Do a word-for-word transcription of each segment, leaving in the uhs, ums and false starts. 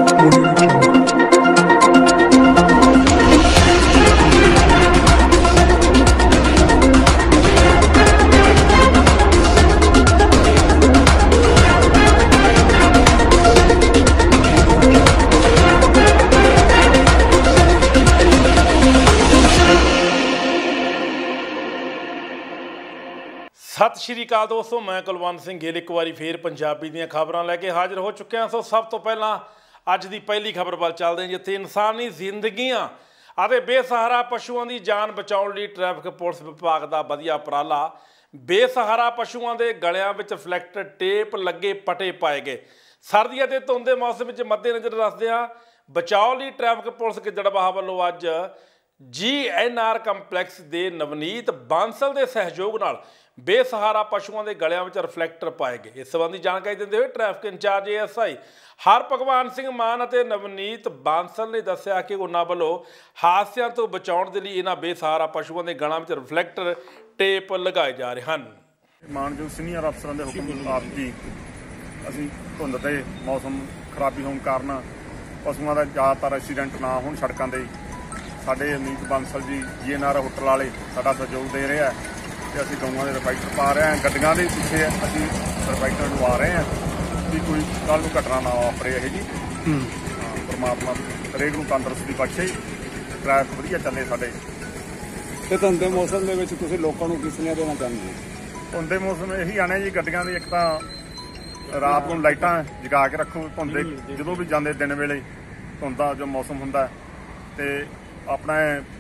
सत श्री अकाल दोस्तों, मैं कुलवंत सिंह गिल एक बार फिर पंजाबी ਦੀਆਂ खबरां लैके हाजिर हो चुके हैं। सो सब तो पहला अज की पहली खबर ਵੱਲ ਚੱਲਦੇ ਹਾਂ, ਜਿੱਥੇ ਇਨਸਾਨੀ ਜ਼ਿੰਦਗੀਆਂ ਅਤੇ ਬੇਸਹਾਰਾ ਪਸ਼ੂਆਂ ਦੀ ਜਾਨ ਬਚਾਉਣ ਲਈ ਟ੍ਰੈਫਿਕ ਪੁਲਿਸ ਵਿਭਾਗ ਦਾ ਵਧੀਆ ਉਪਰਾਲਾ। ਬੇਸਹਾਰਾ ਪਸ਼ੂਆਂ ਦੇ ਗਲਿਆਂ ਵਿੱਚ ਰਿਫਲੈਕਟਰ ਟੇਪ ਲੱਗੇ ਪਟੇ ਪਾਏ ਗਏ। ਸਰਦੀਆਂ ਦੇ ਧੁੰਦ ਦੇ ਮੌਸਮ ਵਿੱਚ ਮੱਦੇਨਜ਼ਰ ਰੱਖਦਿਆਂ ਬਚਾਓ ਲਈ ਟ੍ਰੈਫਿਕ ਪੁਲਿਸ ਗਿੱਦੜਬਾਹਾ ਵੱਲੋਂ ਅੱਜ जी एन आर ਕੰਪਲੈਕਸ ਦੇ ਨਵਨੀਤ ਬਾਂਸਲ ਦੇ ਸਹਿਯੋਗ ਨਾਲ ਬੇਸਹਾਰਾ ਪਸ਼ੂਆਂ ਦੇ ਗਲਿਆਂ ਵਿੱਚ ਰਿਫਲੈਕਟਰ ਪਾਏ ਗਏ। ਇਸ ਸੰਬੰਧੀ ਜਾਣਕਾਰੀ ਦਿੰਦੇ ਹੋਏ traffic incharge A S I Harbhagwan Singh Maan ਅਤੇ ਨਵਨੀਤ ਬਾਂਸਲ ਨੇ ਦੱਸਿਆ ਕਿ ਉਹਨਾਂ ਵੱਲੋਂ ਹਾਦਸਿਆਂ ਤੋਂ ਬਚਾਉਣ ਦੇ ਲਈ ਇਹਨਾਂ ਬੇਸਹਾਰਾ ਪਸ਼ੂਆਂ ਦੇ ਗਲਾਂ ਵਿੱਚ ਰਿਫਲੈਕਟਰ ਟੇਪ ਲਗਾਏ ਜਾ ਰਹੇ ਹਨ। ਮਾਨਯੋਗ ਸੀਨੀਅਰ ਅਫਸਰਾਂ ਦੇ ਹੁਕਮ ਮੁਤਾਬਕ ਜੀ ਅਸੀਂ ਧੁੰਦ ਤੇ ਮੌਸਮ ਖਰਾਬੀ ਹੋਣ ਕਾਰਨ ਪਸ਼ੂਆਂ ਦਾ ਜ਼ਿਆਦਾਤਰ ਐਕਸੀਡੈਂਟ ਨਾ ਹੋਣ ਸੜਕਾਂ 'ਤੇ ਸਾਡੇ Neet Bansal ji G N R hotel ਵਾਲੇ ਸਾਡਾ ਸਹਿਯੋਗ ਦੇ ਰਹੇ ਆ ਤੇ ਅਸੀਂ ਗਊਆਂ ਦੇ ਰਿਫਲੈਕਟਰ ਪਾ ਰਹੇ ਹਾਂ। ਗੱਡੀਆਂ ਦੇ ਪਿੱਛੇ ਅਸੀਂ ਰਿਫਲੈਕਟਰ ਲਵਾ ਰਹੇ ਹਾਂ ਵੀ ਕੋਈ ਕੱਲ੍ਹ ਨੂੰ ਘਟਨਾ ਨਾ ਵਾਪਰੇ ਇਹ ਜੀ। ਪਰਮਾਤਮਾ ਹਰੇਕ ਨੂੰ ਤੰਦਰੁਸਤੀ ਬਖਸ਼ੇ, ਟ੍ਰੈਫਿਕ ਵਧੀਆ ਚੱਲੇ ਸਾਡੇ। ਤੇ ਧੁੰਦ ਦੇ ਮੌਸਮ ਦੇ ਵਿੱਚ ਤੁਸੀਂ ਲੋਕਾਂ ਨੂੰ ਕੀ ਸੁਨੇਹਾ ਦੇਣਾ ਚਾਹੁੰਦੇ ਹੋ? ਧੁੰਦ ਦੇ ਮੌਸਮ ਇਹੀ ਆਣੇ ਜੀ, ਗੱਡੀਆਂ ਦੇ ਇੱਕ ਤਾਂ ਰਾਤ ਨੂੰ ਲਾਈਟਾਂ ਜਗਾ ਕੇ ਰੱਖੋ। ਧੁੰਦ ਦੇ ਜਦੋਂ ਵੀ ਜਾਂਦੇ ਦਿਨ ਵੇਲੇ ਧੁੰਦ ਦਾ ਜੋ ਮੌਸਮ ਹੁੰਦਾ ਤੇ अपना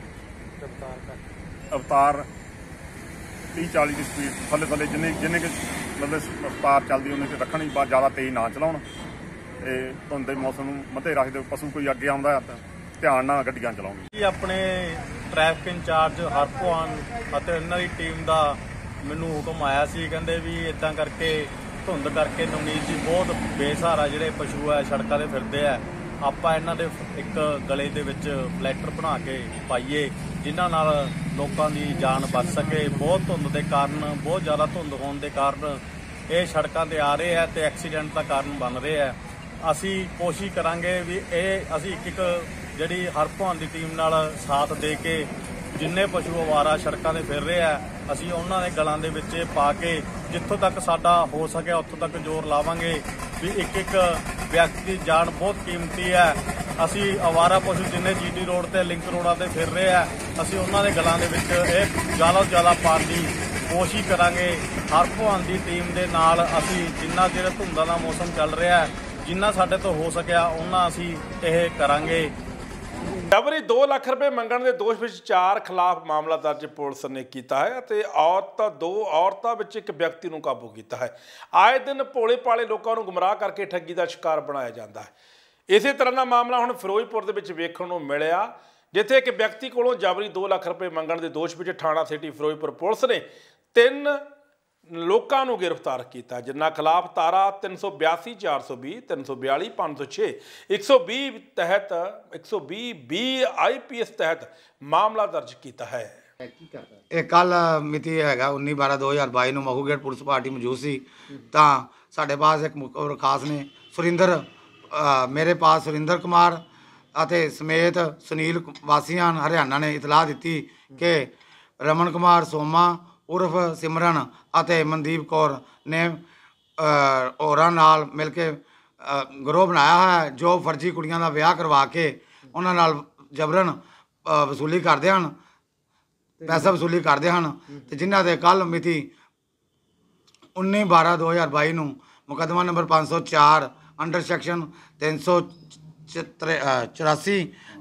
अवतार तीह चाली की स्पीड थले थले जिन्ने जिन्ने कि मतलब रफ्तार चलती उन्ने रखनी, बात ज़्यादा तेज़ ना चलाउण। ते धुंद दे मौसम मते रखदे पशु कोई अगे आउंदा ध्यान नाल गड्डियां चलाउण। जी अपने ट्रैफिक इंचार्ज हरभगवान ਅਤੇ ਇਹਨਾਂ ਦੀ ਟੀਮ ਦਾ ਮੈਨੂੰ ਹੁਕਮ ਆਇਆ ਸੀ, ਕਹਿੰਦੇ ਵੀ ਇਦਾਂ ਕਰਕੇ ਧੁੰਦ ਕਰਕੇ ਨਵਨੀਤ ਜੀ ਬਹੁਤ ਬੇਸਹਾਰਾ ਜਿਹੜੇ ਪਸ਼ੂ ਆ ਸੜਕਾਂ 'ਤੇ ਫਿਰਦੇ ਆ, ਆਪਾਂ ਇਹਨਾਂ ਦੇ ਇੱਕ ਗਲੇ ਦੇ ਵਿੱਚ ਫਲੈਕਟਰ ਬਣਾ ਕੇ ਪਾਈਏ ਜਿਨ੍ਹਾਂ ਨਾਲ ਲੋਕਾਂ ਦੀ ਜਾਨ ਬਚ ਸਕੇ। ਬਹੁਤ ਧੁੰਦ ਦੇ ਕਾਰਨ, ਬਹੁਤ ਜ਼ਿਆਦਾ ਧੁੰਦ ਹੋਣ ਦੇ ਕਾਰਨ ਇਹ ਸੜਕਾਂ 'ਤੇ ਆ ਰਹੇ ਆ ਤੇ ਐਕਸੀਡੈਂਟ ਦਾ ਕਾਰਨ ਬਣ ਰਹੇ ਆ। ਅਸੀਂ ਕੋਸ਼ਿਸ਼ ਕਰਾਂਗੇ ਵੀ ਇਹ ਅਸੀਂ ਇੱਕ ਇੱਕ ਜਿਹੜੀ ਹਰਭਗਵਾਨ ਦੀ ਟੀਮ ਨਾਲ ਸਾਥ ਦੇ ਕੇ ਜਿੰਨੇ ਪਸ਼ੂ ਅਵਾਰਾ ਸੜਕਾਂ 'ਤੇ ਫਿਰ ਰਹੇ ਆ ਅਸੀਂ ਉਹਨਾਂ ਦੇ ਗਲਾਂ ਦੇ ਵਿੱਚ ਪਾ ਕੇ ਜਿੱਥੋਂ ਤੱਕ ਸਾਡਾ ਹੋ ਸਕਿਆ ਉੱਥੋਂ ਤੱਕ ਜ਼ੋਰ ਲਾਵਾਂਗੇ ਵੀ ਇੱਕ ਇੱਕ ਵਿਅਕਤੀ ਦੀ ਜਾਨ ਬਹੁਤ ਕੀਮਤੀ ਹੈ। ਅਸੀਂ ਅਵਾਰਾ ਪਸ਼ੂ ਜਿੰਨੇ ਜੀ ਟੀ ਰੋਡ ਤੇ ਲਿੰਕ ਰੋਡਾਂ ਤੇ ਫਿਰ ਰਹੇ ਆ ਅਸੀਂ ਉਹਨਾਂ ਦੇ ਗਲਾਂ ਦੇ ਵਿੱਚ ਇਹ ਜ਼ਿਆਦਾ ਤੋਂ ਜ਼ਿਆਦਾ ਪਾਉਣ ਦੀ ਕੋਸ਼ਿਸ਼ ਕਰਾਂਗੇ। ਹਰਭਗਵਾਨ ਦੀ ਟੀਮ ਦੇ ਨਾਲ ਅਸੀਂ ਜਿੰਨਾ ਚਿਰ ਧੁੰਦਾਂ ਦਾ ਮੌਸਮ ਚੱਲ ਰਿਹਾ ਜਿੰਨਾ ਸਾਡੇ ਤੋਂ ਹੋ ਸਕਿਆ ਉਹਨਾਂ ਅਸੀਂ ਇਹ ਕਰਾਂਗੇ। ਜਬਰੀ दो ਲੱਖ ਰੁਪਏ ਮੰਗਣ ਦੇ ਦੋਸ਼ ਵਿੱਚ ਚਾਰ ਖਿਲਾਫ ਮਾਮਲਾ ਦਰਜ ਪੁਲਿਸ ਨੇ ਕੀਤਾ ਹੈ ਅਤੇ ਔਰਤਾਂ ਦੋ ਔਰਤਾਂ ਵਿੱਚ ਇੱਕ ਵਿਅਕਤੀ ਨੂੰ ਕਾਬੂ ਕੀਤਾ ਹੈ। ਆਏ ਦਿਨ ਭੋਲੇ ਭਾਲੇ ਲੋਕਾਂ ਨੂੰ ਗੁੰਮਰਾਹ ਕਰਕੇ ਠੱਗੀ ਦਾ ਸ਼ਿਕਾਰ ਬਣਾਇਆ ਜਾਂਦਾ ਹੈ। ਇਸੇ ਤਰ੍ਹਾਂ ਦਾ ਮਾਮਲਾ ਹੁਣ ਫਿਰੋਜ਼ਪੁਰ ਦੇ ਵਿੱਚ ਵੇਖਣ ਨੂੰ ਮਿਲਿਆ, ਜਿੱਥੇ ਇੱਕ ਵਿਅਕਤੀ ਕੋਲੋਂ ਜਬਰੀ ਦੋ ਲੱਖ ਰੁਪਏ ਮੰਗਣ ਦੇ ਦੋਸ਼ ਵਿੱਚ ਥਾਣਾ ਸਿਟੀ ਫਿਰੋਜ਼ਪੁਰ ਪੁਲਿਸ ਨੇ ਤਿੰਨ ਲੋਕਾਂ ਨੂੰ गिरफ्तार किया, जिन्होंने खिलाफ तारा तीन सौ बयासी चार सौ भी तीन सौ बयाली पाँच सौ छे एक सौ भी तहत एक सौ भी बी आई पी एस तहत मामला दर्ज किया है। ਇਹ ਕੱਲ ਮਿਤੀ ਹੈਗਾ उन्नीस बारह दो हज़ार बाईस ਨੂੰ ਮਹੂਗੇਟ ਪੁਲਿਸ ਪਾਰਟੀ ਮੌਜੂਦ ਸੀ ਤਾਂ ਸਾਡੇ ਪਾਸ ਇੱਕ ਖਾਸ ਨੇ ਸੁਰਿੰਦਰ ਮੇਰੇ ਪਾਸ ਸੁਰਿੰਦਰ ਕੁਮਾਰ ਅਤੇ ਸਮੇਤ ਸੁਨੀਲ ਵਾਸੀਆਂ ਹਰਿਆਣਾ ਨੇ ਇਤਲਾਹ ਦਿੱਤੀ ਕਿ ਰਮਨ ਕੁਮਾਰ ਸੋਮਾ ਉਰਫ ਸਿਮਰਨ ਅਤੇ ਮਨਦੀਪ ਕੌਰ ਨੇ ਹੋਰਾਂ ਨਾਲ ਮਿਲ ਕੇ ਗਰੋਹ ਬਣਾਇਆ ਹੈ ਜੋ ਫਰਜ਼ੀ ਕੁੜੀਆਂ ਦਾ ਵਿਆਹ ਕਰਵਾ ਕੇ ਉਹਨਾਂ ਨਾਲ ਜਬਰਨ ਵਸੂਲੀ ਕਰਦੇ ਹਨ, ਪੈਸਾ ਵਸੂਲੀ ਕਰਦੇ ਹਨ ਤੇ ਜਿਨ੍ਹਾਂ ਦੇ ਕੱਲ ਮਿਤੀ उन्नीस बारह दो हज़ार बाईस ਨੂੰ ਮੁਕੱਦਮਾ ਨੰਬਰ पाँच सौ चार अंडर सैक्शन तीन सौ चौरासी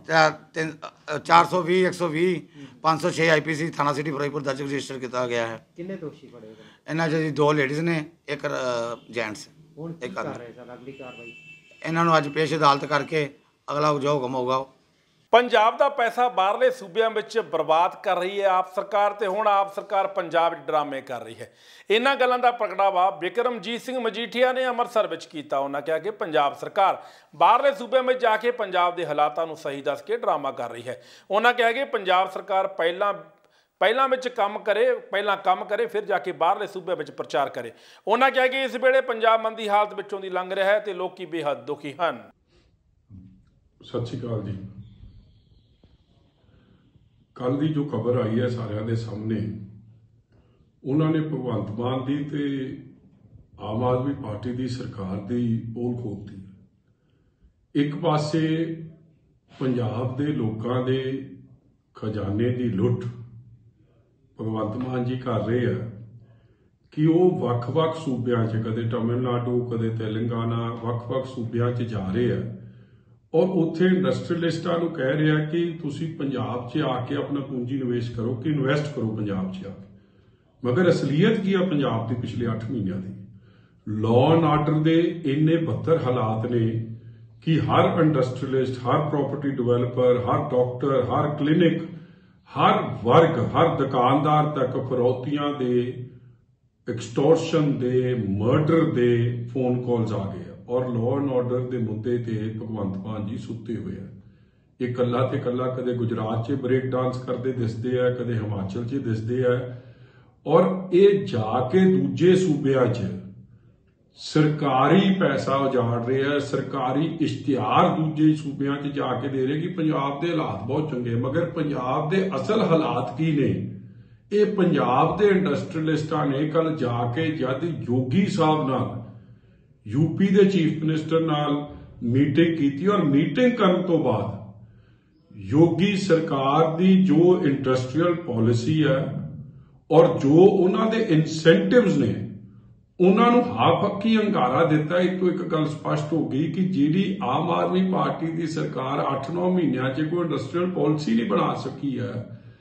चार सौ भी एक सौ भी पाँच सौ छे आई पी सी थाना सिटी फिरोजपुर दर्ज रजिस्टर किया गया है। कितने दोषी पड़े इन्हों जी दो लेडीज़ ने एक जेंट्स एक इन्हों अज पेश अदालत करके अगला जो हुक्म होगा। पंजाब का पैसा बाहरले सूबਿਆਂ ਵਿੱਚ बर्बाद कर रही है आप सरकार ਤੇ ਹੁਣ आप सरकार पंजाब ड्रामे कर रही है। इन्हां गल्लां ਦਾ ਪ੍ਰਗਟਾਵਾ ਬਿਕਰਮਜੀਤ ਸਿੰਘ ਮਜੀਠੀਆ ਨੇ ਅੰਮ੍ਰਿਤਸਰ ਵਿੱਚ ਕੀਤਾ। ਉਹਨਾਂ ਕਿਹਾ ਕਿ ਪੰਜਾਬ ਸਰਕਾਰ ਬਾਹਰਲੇ ਸੂਬਿਆਂ ਵਿੱਚ ਜਾ ਕੇ ਪੰਜਾਬ ਦੇ ਹਾਲਾਤਾਂ ਨੂੰ ਸਹੀ ਦੱਸ ਕੇ ਡਰਾਮਾ ਕਰ ਰਹੀ ਹੈ। ਉਹਨਾਂ ਕਿਹਾ ਕਿ ਪੰਜਾਬ ਸਰਕਾਰ ਪਹਿਲਾਂ ਪਹਿਲਾਂ ਵਿੱਚ ਕੰਮ ਕਰੇ ਪਹਿਲਾਂ ਕੰਮ ਕਰੇ ਫਿਰ ਜਾ ਕੇ ਬਾਹਰਲੇ ਸੂਬਿਆਂ ਵਿੱਚ ਪ੍ਰਚਾਰ ਕਰੇ। ਉਹਨਾਂ ਕਿਹਾ ਕਿ ਇਸ ਵੇਲੇ ਪੰਜਾਬ ਮੰਦੀ ਹਾਲਤ ਵਿੱਚੋਂ ਦੀ ਲੰਘ ਰਿਹਾ ਹੈ ਤੇ ਲੋਕੀ ਬੇਹੱਦ ਦੁਖੀ ਹਨ। ਸਤਿ ਸ਼੍ਰੀ ਅਕਾਲ ਜੀ। ਕੱਲ ਦੀ ਜੋ ਖਬਰ ਆਈ ਹੈ ਸਾਰਿਆਂ ਦੇ ਸਾਹਮਣੇ, ਉਹਨਾਂ ਨੇ ਭਗਵੰਤ ਮਾਨ ਦੀ ਤੇ ਆਮ ਆਦਮੀ ਪਾਰਟੀ ਦੀ ਸਰਕਾਰ ਦੀ ਪੋਲ ਖੋਲ੍ਹਤੀ। ਇੱਕ ਪਾਸੇ ਪੰਜਾਬ ਦੇ ਲੋਕਾਂ ਦੇ ਖਜ਼ਾਨੇ ਦੀ ਲੁੱਟ ਭਗਵੰਤ ਮਾਨ ਜੀ ਕਰ ਰਹੇ ਆ ਕਿ ਉਹ ਵੱਖ-ਵੱਖ ਸੂਬਿਆਂ 'ਚ, ਕਦੇ ਤਮਿਲਨਾਡੂ, ਕਦੇ ਤੇਲੰਗਾਨਾ, ਵੱਖ-ਵੱਖ ਸੂਬਿਆਂ 'ਚ ਜਾ ਰਹੇ ਆ ਔਰ ਉੱਥੇ ਇੰਡਸਟਰੀਅਲਿਸਟਾਂ ਨੂੰ ਕਹਿ ਰਿਹਾ ਕਿ ਤੁਸੀਂ ਪੰਜਾਬ 'ਚ ਆ ਕੇ ਆਪਣਾ ਪੂੰਜੀ ਨਿਵੇਸ਼ ਕਰੋ, ਕਿ ਇਨਵੈਸਟ ਕਰੋ ਪੰਜਾਬ 'ਚ ਆ ਕੇ। ਮਗਰ ਅਸਲੀਅਤ ਕੀ ਆ ਪੰਜਾਬ ਦੀ ਪਿਛਲੇ ਅੱਠ ਮਹੀਨਿਆਂ ਦੀ? ਲਾਅ ਐਂਡ ਆਰਡਰ ਦੇ ਇੰਨੇ ਬੱਤਰ ਹਾਲਾਤ ਨੇ ਕਿ ਹਰ ਇੰਡਸਟਰੀਅਲਿਸਟ, ਹਰ ਪ੍ਰਾਪਰਟੀ ਡਿਵੈਲਪਰ, ਹਰ ਡਾਕਟਰ, ਹਰ ਕਲੀਨਿਕ, ਹਰ ਵਰਗ, ਹਰ ਦੁਕਾਨਦਾਰ ਤੱਕ ਫਰੌਤੀਆਂ ਦੇ, ਐਕਸਟੋਰਸ਼ਨ ਦੇ, ਮਰਡਰ ਦੇ ਫੋਨ ਕਾਲਸ ਆ ਗਏ ਔਰ ਲਾਅ ਐਂਡ ਆਰਡਰ ਦੇ ਮੁੱਦੇ ਤੇ ਭਗਵੰਤ ਮਾਨ ਜੀ ਸੁੱਤੇ ਹੋਏ ਆ। ਇਹ ਕੱਲਾ ਤੇ ਕੱਲਾ ਕਦੇ ਗੁਜਰਾਤ 'ਚ ਬ੍ਰੇਕ ਡਾਂਸ ਕਰਦੇ ਦਿਸਦੇ ਆ, ਕਦੇ ਹਿਮਾਚਲ 'ਚ ਦਿਸਦੇ ਆ ਔਰ ਇਹ ਜਾ ਕੇ ਦੂਜੇ ਸੂਬਿਆਂ 'ਚ ਸਰਕਾਰੀ ਪੈਸਾ ਉਜਾੜ ਰਹੇ ਆ, ਸਰਕਾਰੀ ਇਸ਼ਤਿਹਾਰ ਦੂਜੇ ਸੂਬਿਆਂ 'ਚ ਜਾ ਕੇ ਦੇ ਰਹੇ ਕਿ ਪੰਜਾਬ ਦੇ ਹਾਲਾਤ ਬਹੁਤ ਚੰਗੇ। ਮਗਰ ਪੰਜਾਬ ਦੇ ਅਸਲ ਹਾਲਾਤ ਕੀ ਨੇ? ਇਹ ਪੰਜਾਬ ਦੇ ਇੰਡਸਟਰੀਅਲਿਸਟਾਂ ਨੇ ਕੱਲ ਜਾ ਕੇ ਜਦ ਯੋਗੀ ਸਾਹਿਬ ਨਾਲ, यूपी के चीफ मिनिस्टर नाल मीटिंग की और मीटिंग करने तो बाद योगी सरकार दी जो इंडस्ट्रीयल पॉलिसी है और जो उन्होंने इंसेंटिव्स ने उन्होंने हाफ हक्की अंगारा दिता। एक तो एक गल स्पष्ट हो गई कि जी आम आदमी पार्टी की सरकार अठ नौ महीनों च कोई इंडस्ट्रीयल पॉलिसी नहीं बना सकी है।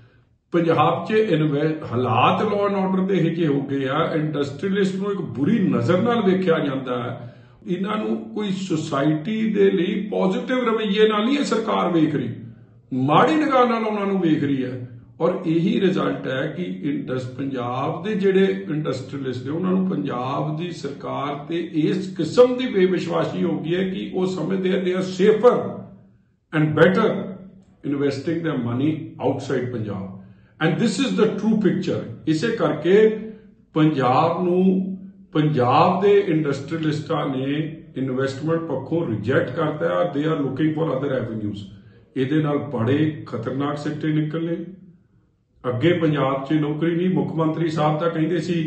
पंजाब च इन्वेस्ट हालात लॉ एंड ऑर्डर के हिजे हो गए आ, इंडस्ट्रीयलिस्ट को एक बुरी नज़र नाल वेख्या जाता है। इन्हों कोई सोसाइटी दे लिए पॉजिटिव रवैये नाल ही सरकार वेख रही, माड़ी निगाह नाल उन्होंने वेख रही है और यही रिजल्ट है कि इंडस पंजाब के जिहड़े इंडस्ट्रीयलिस्ट ने उन्होंने पंजाब की सरकार ते इस किस्म की बेविश्वासी हो गई है कि वो समझते हैं they are safer and better investing the money outside Punjab. And this is the true picture. इसे करके पंजाब नूं पंजाब दे इंडस्ट्रीयलिस्टां ने इन्वेस्टमेंट पक्षों रिजेक्ट करता है। They are looking for other avenues. इहदे नाल बड़े खतरनाक सिੱਟੇ निकलने। अगे पंजाब च नौकरी नहीं, मुख्यमंत्री साहब तां कहिंदे सी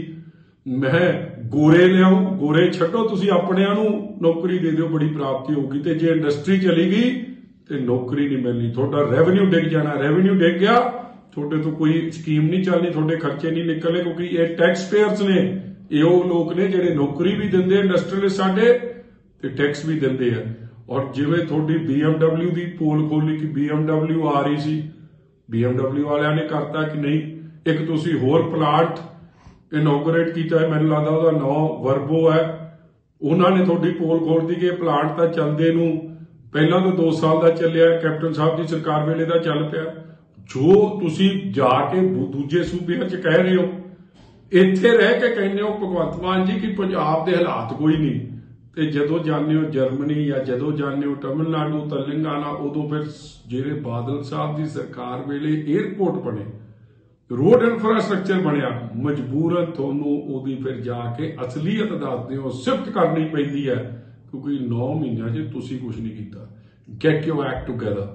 मैं गोरे लियाओ, गोरे छड्डो, तुसीं अपणिआं नूं नौकरी दे दिओ, बड़ी प्राप्ति होगी। ते जे इंडस्ट्री चली गई ते नौकरी नहीं मिलनी, तुहाडा रेवन्यू डिग जाना। रेवन्यू डिग गया, थोड़े तो कोई स्कीम नहीं चलनी, थोड़े खर्चे नहीं निकलने, क्योंकि ये टैक्स पेयर्स ने, ये वो लोग ने जिहड़े नौकरी भी दिंदे इंडस्ट्रीयलिस्ट साडे ते टैक्स भी दिंदे आ। और जिवें थोड़ी बीएमडब्ल्यू की पोल खोली कि बीएमडब्ल्यू आ रही सी, बीएमडब्ल्यू वालियां ने करता कि नहीं एक तुसीं होर प्लांट इनोगरेट किया है, मैनूं लगदा उहदा नाम वर्बो है, उन्होंने थोड़ी पोल खोल दी कि प्लांट तां चलदे नूं पहलां तो दो साल दा चलिया, कैप्टन साहब की सरकार वेले दा चल पिया। जो तुसी जाके दूजे सूबे च कह रहे हो, इत्थे रह के कहने हो भगवंत मान जी कि पंजाब के हालात कोई नहीं, ते जदों जाने हो जर्मनी या जदों जाने हो तमिलनाडु, तेलंगाना, उदों फिर जिहड़े बादल साहब की सरकार वेले एयरपोर्ट बने, रोड इंफ्रास्ट्रक्चर बनया, मजबूरन तुहानूं उहदी फिर जाके असलीयत दसदे हो, सिफत करनी पैंदी है क्योंकि नौ महीनों च तुसी कुछ नहीं कीता। Get your act together,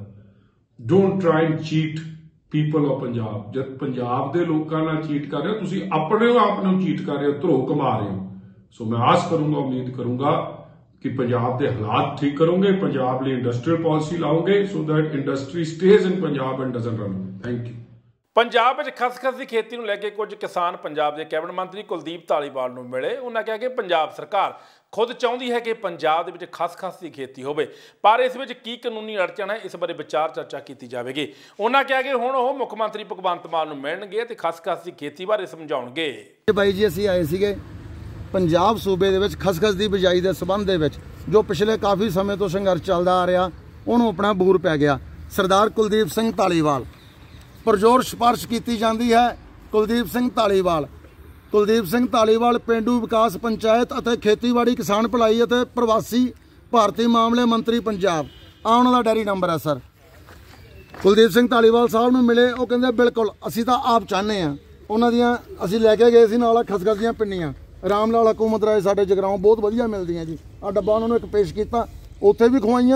don't try and cheat people of Punjab. जब पंजाब के लोगों नाल चीट कर रहे हो, तुसी अपने आप नूं चीट कर रहे हो, धरो कमा रहे हो। सो मैं आस करूंगा, उम्मीद करूंगा कि पंजाब के हालात ठीक करोगे, पंजाब लिए इंडस्ट्रीयल पॉलिसी लाओगे so that industry stays in Punjab and doesn't run. Thank you. Punjab ਵਿੱਚ ਖਸਖਸ ਦੀ ਖੇਤੀ ਨੂੰ ਲੈ ਕੇ ਕੁਝ ਕਿਸਾਨ ਪੰਜਾਬ ਦੇ ਕੈਬਨਿਟ ਮੰਤਰੀ ਕੁਲਦੀਪ ਧਾਲੀਵਾਲ ਨੂੰ ਮਿਲੇ। ਉਹਨਾਂ ਕਿਹਾ ਕਿ ਪੰਜਾਬ ਸਰਕਾਰ ਖੁਦ ਚਾਹੁੰਦੀ ਹੈ ਕਿ ਪੰਜਾਬ ਦੇ ਵਿੱਚ ਖਸਖਸ ਦੀ ਖੇਤੀ ਹੋਵੇ, ਪਰ ਇਸ ਵਿੱਚ ਕੀ ਕਾਨੂੰਨੀ ਅੜਚਣ ਹੈ, ਇਸ ਬਾਰੇ ਵਿਚਾਰ ਚਰਚਾ ਕੀਤੀ ਜਾਵੇਗੀ। ਉਹਨਾਂ ਕਿਹਾ ਕਿ ਹੁਣ ਉਹ ਮੁੱਖ ਮੰਤਰੀ ਭਗਵੰਤ ਮਾਨ ਨੂੰ ਮਿਲਣਗੇ ਤੇ ਖਸਖਸ ਦੀ ਖੇਤੀ ਬਾਰੇ ਸਮਝਾਉਣਗੇ। ਬਾਈ ਜੀ ਅਸੀਂ ਆਏ ਸੀਗੇ ਪੰਜਾਬ ਸੂਬੇ ਦੇ ਵਿੱਚ ਖਸਖਸ ਦੀ ਬਿਜਾਈ ਦੇ ਸਬੰਧ ਦੇ ਵਿੱਚ ਜੋ ਪਿਛਲੇ ਕਾਫੀ ਸਮੇਂ ਤੋਂ ਸੰਘਰਸ਼ ਚੱਲਦਾ ਆ ਰਿਹਾ, ਉਹਨੂੰ ਆਪਣਾ ਬੂਰ ਪੈ ਗਿਆ। ਸਰਦਾਰ ਕੁਲਦੀਪ ਸਿੰਘ ਧਾਲੀਵਾਲ परजोर सिफारिश की जाती है। कुलदीप सिंह धालीवाल कुलदीप सिंह धालीवाल पेंडू विकास पंचायत और खेतीबाड़ी किसान भलाई और प्रवासी भारतीय मामले मंत्री पंजाब, आ उन्हों का डायरी नंबर है। सर कुलदीप सिंह धालीवाल साहब नूं मिले, वो कहते बिल्कुल असी तो आप चाहते हैं। उन्होंने असी लैके गए सी नाल खसखस दियां पिंडियां राम लाल हुकूमत राय साडे जगराओं बहुत वधिया मिलदियां जी। आ डब्बा उन्होंने एक पेश किया, उत्थे भी खवाइयां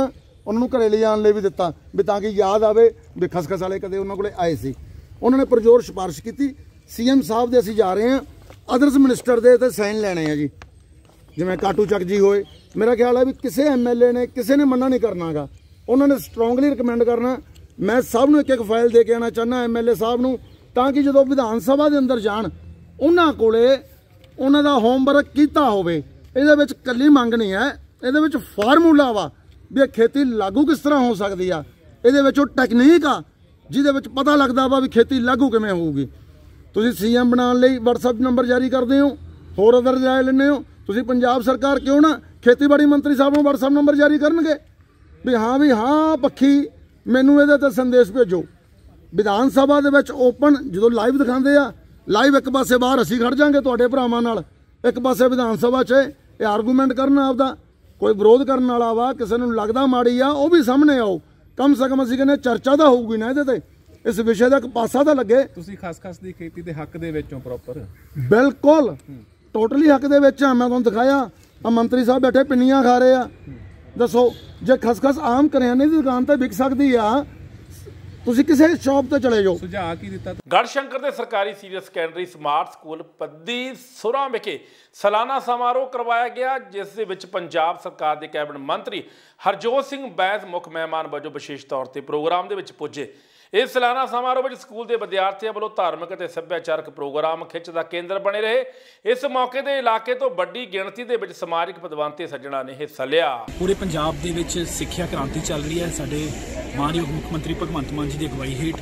ਉਹਨਾਂ ਨੂੰ ਘਰੇ ਲਿਜਾਣ ਲਈ ਵੀ ਦਿੱਤਾ ਵੀ ਤਾਂ ਕਿ ਯਾਦ ਆਵੇ ਵੀ ਖਸਖਸ ਵਾਲੇ ਕਦੇ ਉਹਨਾਂ ਕੋਲੇ ਆਏ ਸੀ। ਉਹਨਾਂ ਨੇ ਪਰਜੋਰ ਸਿਫਾਰਿਸ਼ ਕੀਤੀ ਸੀਐਮ ਸਾਹਿਬ ਦੇ ਅਸੀਂ ਜਾ ਰਹੇ ਹਾਂ, ਅਦਰਸ ਮਿਨਿਸਟਰ ਦੇ ਤੇ ਸਾਈਨ ਲੈਣੇ ਆ ਜੀ, ਜਿਵੇਂ ਕਾਟੂ ਚੱਕ ਜੀ ਹੋਏ। ਮੇਰਾ ਖਿਆਲ ਹੈ ਵੀ ਕਿਸੇ ਐਮਐਲਏ ਨੇ ਕਿਸੇ ਨੇ ਮਨਾ ਨਹੀਂ ਕਰਨਾਗਾ, ਉਹਨਾਂ ਨੇ ਸਟਰੋਂਗਲੀ ਰਿਕਮੈਂਡ ਕਰਨਾ। ਮੈਂ ਸਭ ਨੂੰ ਇੱਕ ਇੱਕ ਫਾਈਲ ਦੇ ਕੇ ਆਉਣਾ ਚਾਹੁੰਦਾ ਐਮਐਲਏ ਸਾਹਿਬ ਨੂੰ, ਤਾਂ ਕਿ ਜਦੋਂ ਵਿਧਾਨ ਸਭਾ ਦੇ ਅੰਦਰ ਜਾਣ ਉਹਨਾਂ ਕੋਲੇ ਉਹਨਾਂ ਦਾ ਹੋਮਵਰਕ ਕੀਤਾ ਹੋਵੇ। ਇਹਦੇ ਵਿੱਚ ਕੱਲੀ ਮੰਗ ਨਹੀਂ ਹੈ, ਇਹਦੇ ਵਿੱਚ ਫਾਰਮੂਲਾ ਵਾ ਵੀ ਇਹ ਖੇਤੀ ਲਾਗੂ ਕਿਸ ਤਰ੍ਹਾਂ ਹੋ ਸਕਦੀ ਆ। ਇਹਦੇ ਵਿੱਚ ਉਹ ਟੈਕਨੀਕ ਆ ਜਿਹਦੇ ਵਿੱਚ ਪਤਾ ਲੱਗਦਾ ਵਾ ਵੀ ਖੇਤੀ ਲਾਗੂ ਕਿਵੇਂ ਹੋਊਗੀ। ਤੁਸੀਂ ਸੀਐਮ ਬਣਾਉਣ ਲਈ ਵਟਸਐਪ ਨੰਬਰ ਜਾਰੀ ਕਰਦੇ ਹੋ, ਹੋਰ ਅਦਰ ਰਾਏ ਲੈਂਦੇ ਹੋ। ਤੁਸੀਂ ਪੰਜਾਬ ਸਰਕਾਰ ਕਿਉਂ ਨਾ ਖੇਤੀਬਾੜੀ ਮੰਤਰੀ ਸਾਹਿਬ ਨੂੰ ਵਟਸਐਪ ਨੰਬਰ ਜਾਰੀ ਕਰਨਗੇ ਵੀ ਹਾਂ ਵੀ ਹਾਂ ਪੱਖੀ ਮੈਨੂੰ ਇਹਦੇ ਤੇ ਸੰਦੇਸ਼ ਭੇਜੋ। ਵਿਧਾਨ ਸਭਾ ਦੇ ਵਿੱਚ ਓਪਨ ਜਦੋਂ ਲਾਈਵ ਦਿਖਾਉਂਦੇ ਆ, ਲਾਈਵ ਇੱਕ ਪਾਸੇ ਬਾਹਰ ਅਸੀਂ ਖੜ ਜਾਾਂਗੇ ਤੁਹਾਡੇ ਭਰਾਵਾਂ ਨਾਲ, ਇੱਕ ਪਾਸੇ ਵਿਧਾਨ ਸਭਾ 'ਚ ਇਹ ਆਰਗੂਮੈਂਟ ਕਰਨਾ ਆਪਦਾ। ਕੋਈ ਵਿਰੋਧ ਕਰਨ ਵਾਲਾ ਵਾ, ਕਿਸੇ ਨੂੰ ਲੱਗਦਾ ਮਾੜੀ ਆ, ਉਹ ਵੀ ਸਾਹਮਣੇ ਆਓ। ਕਮ ਸੇ ਕਮ ਅਸੀਂ ਕਹਿੰਦੇ ਚਰਚਾ ਤਾਂ ਹੋਊਗੀ ਨਾ ਇਹਦੇ ਤੇ, ਇਸ ਵਿਸ਼ੇ ਦਾ ਇੱਕ ਪਾਸਾ ਤਾਂ ਲੱਗੇ। ਤੁਸੀਂ ਖਸਖਸ ਦੀ ਖੇਤੀ ਦੇ ਹੱਕ ਦੇ ਵਿੱਚੋਂ ਪ੍ਰੋਪਰ ਬਿਲਕੁਲ ਟੋਟਲੀ ਹੱਕ ਦੇ ਵਿੱਚ ਆ। ਮੈਂ ਤੁਹਾਨੂੰ ਦਿਖਾਇਆ ਆ ਮੰਤਰੀ ਸਾਹਿਬ ਬੈਠੇ ਪਿੰਨੀਆਂ ਖਾ ਰਹੇ ਆ। ਦੱਸੋ ਜੇ ਖਸਖਸ ਆਮ ਕਰਿਆਨੇ ਦੀ ਦੁਕਾਨ ਤੇ ਵਿਕ ਸਕਦੀ ਆ, ਤੁਸੀਂ ਕਿਸੇ ਸ਼ਾਪ ਤੇ ਚਲੇ ਜਾਓ। ਸੁਝਾਅ ਕੀ ਦਿੱਤਾ? ਗੜਸ਼ੰਕਰ ਦੇ ਸਰਕਾਰੀ senior secondary smart school Paddi Suran ਵਿਖੇ ਸਾਲਾਨਾ ਸਮਾਰੋਹ ਕਰਵਾਇਆ ਗਿਆ, ਜਿਸ ਦੇ ਵਿੱਚ ਪੰਜਾਬ ਸਰਕਾਰ ਦੇ ਕੈਬਨਿਟ ਮੰਤਰੀ ਹਰਜੋਤ ਸਿੰਘ ਬੈਂਸ ਮੁੱਖ ਮਹਿਮਾਨ ਵਜੋਂ ਵਿਸ਼ੇਸ਼ ਤੌਰ ਤੇ ਪ੍ਰੋਗਰਾਮ ਦੇ ਵਿੱਚ ਪੁੱਜੇ। ਇਸ ਸਾਲਾਨਾ ਸਮਾਰੋਹ ਵਿੱਚ ਸਕੂਲ ਦੇ ਵਿਦਿਆਰਥੀਆਂ ਵੱਲੋਂ ਧਾਰਮਿਕ ਅਤੇ ਸੱਭਿਆਚਾਰਕ ਪ੍ਰੋਗਰਾਮ ਖਿੱਚ ਦਾ ਕੇਂਦਰ ਬਣੇ ਰਹੇ। ਇਸ ਮੌਕੇ ਤੇ ਇਲਾਕੇ ਤੋਂ ਵੱਡੀ ਗਿਣਤੀ ਦੇ ਵਿੱਚ ਸਮਾਜਿਕ ਪਦਵੰਤ ਤੇ ਸੱਜਣਾ ਨੇ ਹਿੱਸਾ ਲਿਆ। ਪੂਰੇ ਪੰਜਾਬ ਦੇ ਵਿੱਚ ਸਿੱਖਿਆ ਕ੍ਰਾਂਤੀ ਚੱਲ ਰਹੀ ਹੈ। ਸਾਡੇ ਮਾਨਯੋਗ ਮੁੱਖ ਮੰਤਰੀ ਭਗਵੰਤ ਮਾਨ ਜੀ ਦੀ ਅਗਵਾਈ ਹੇਠ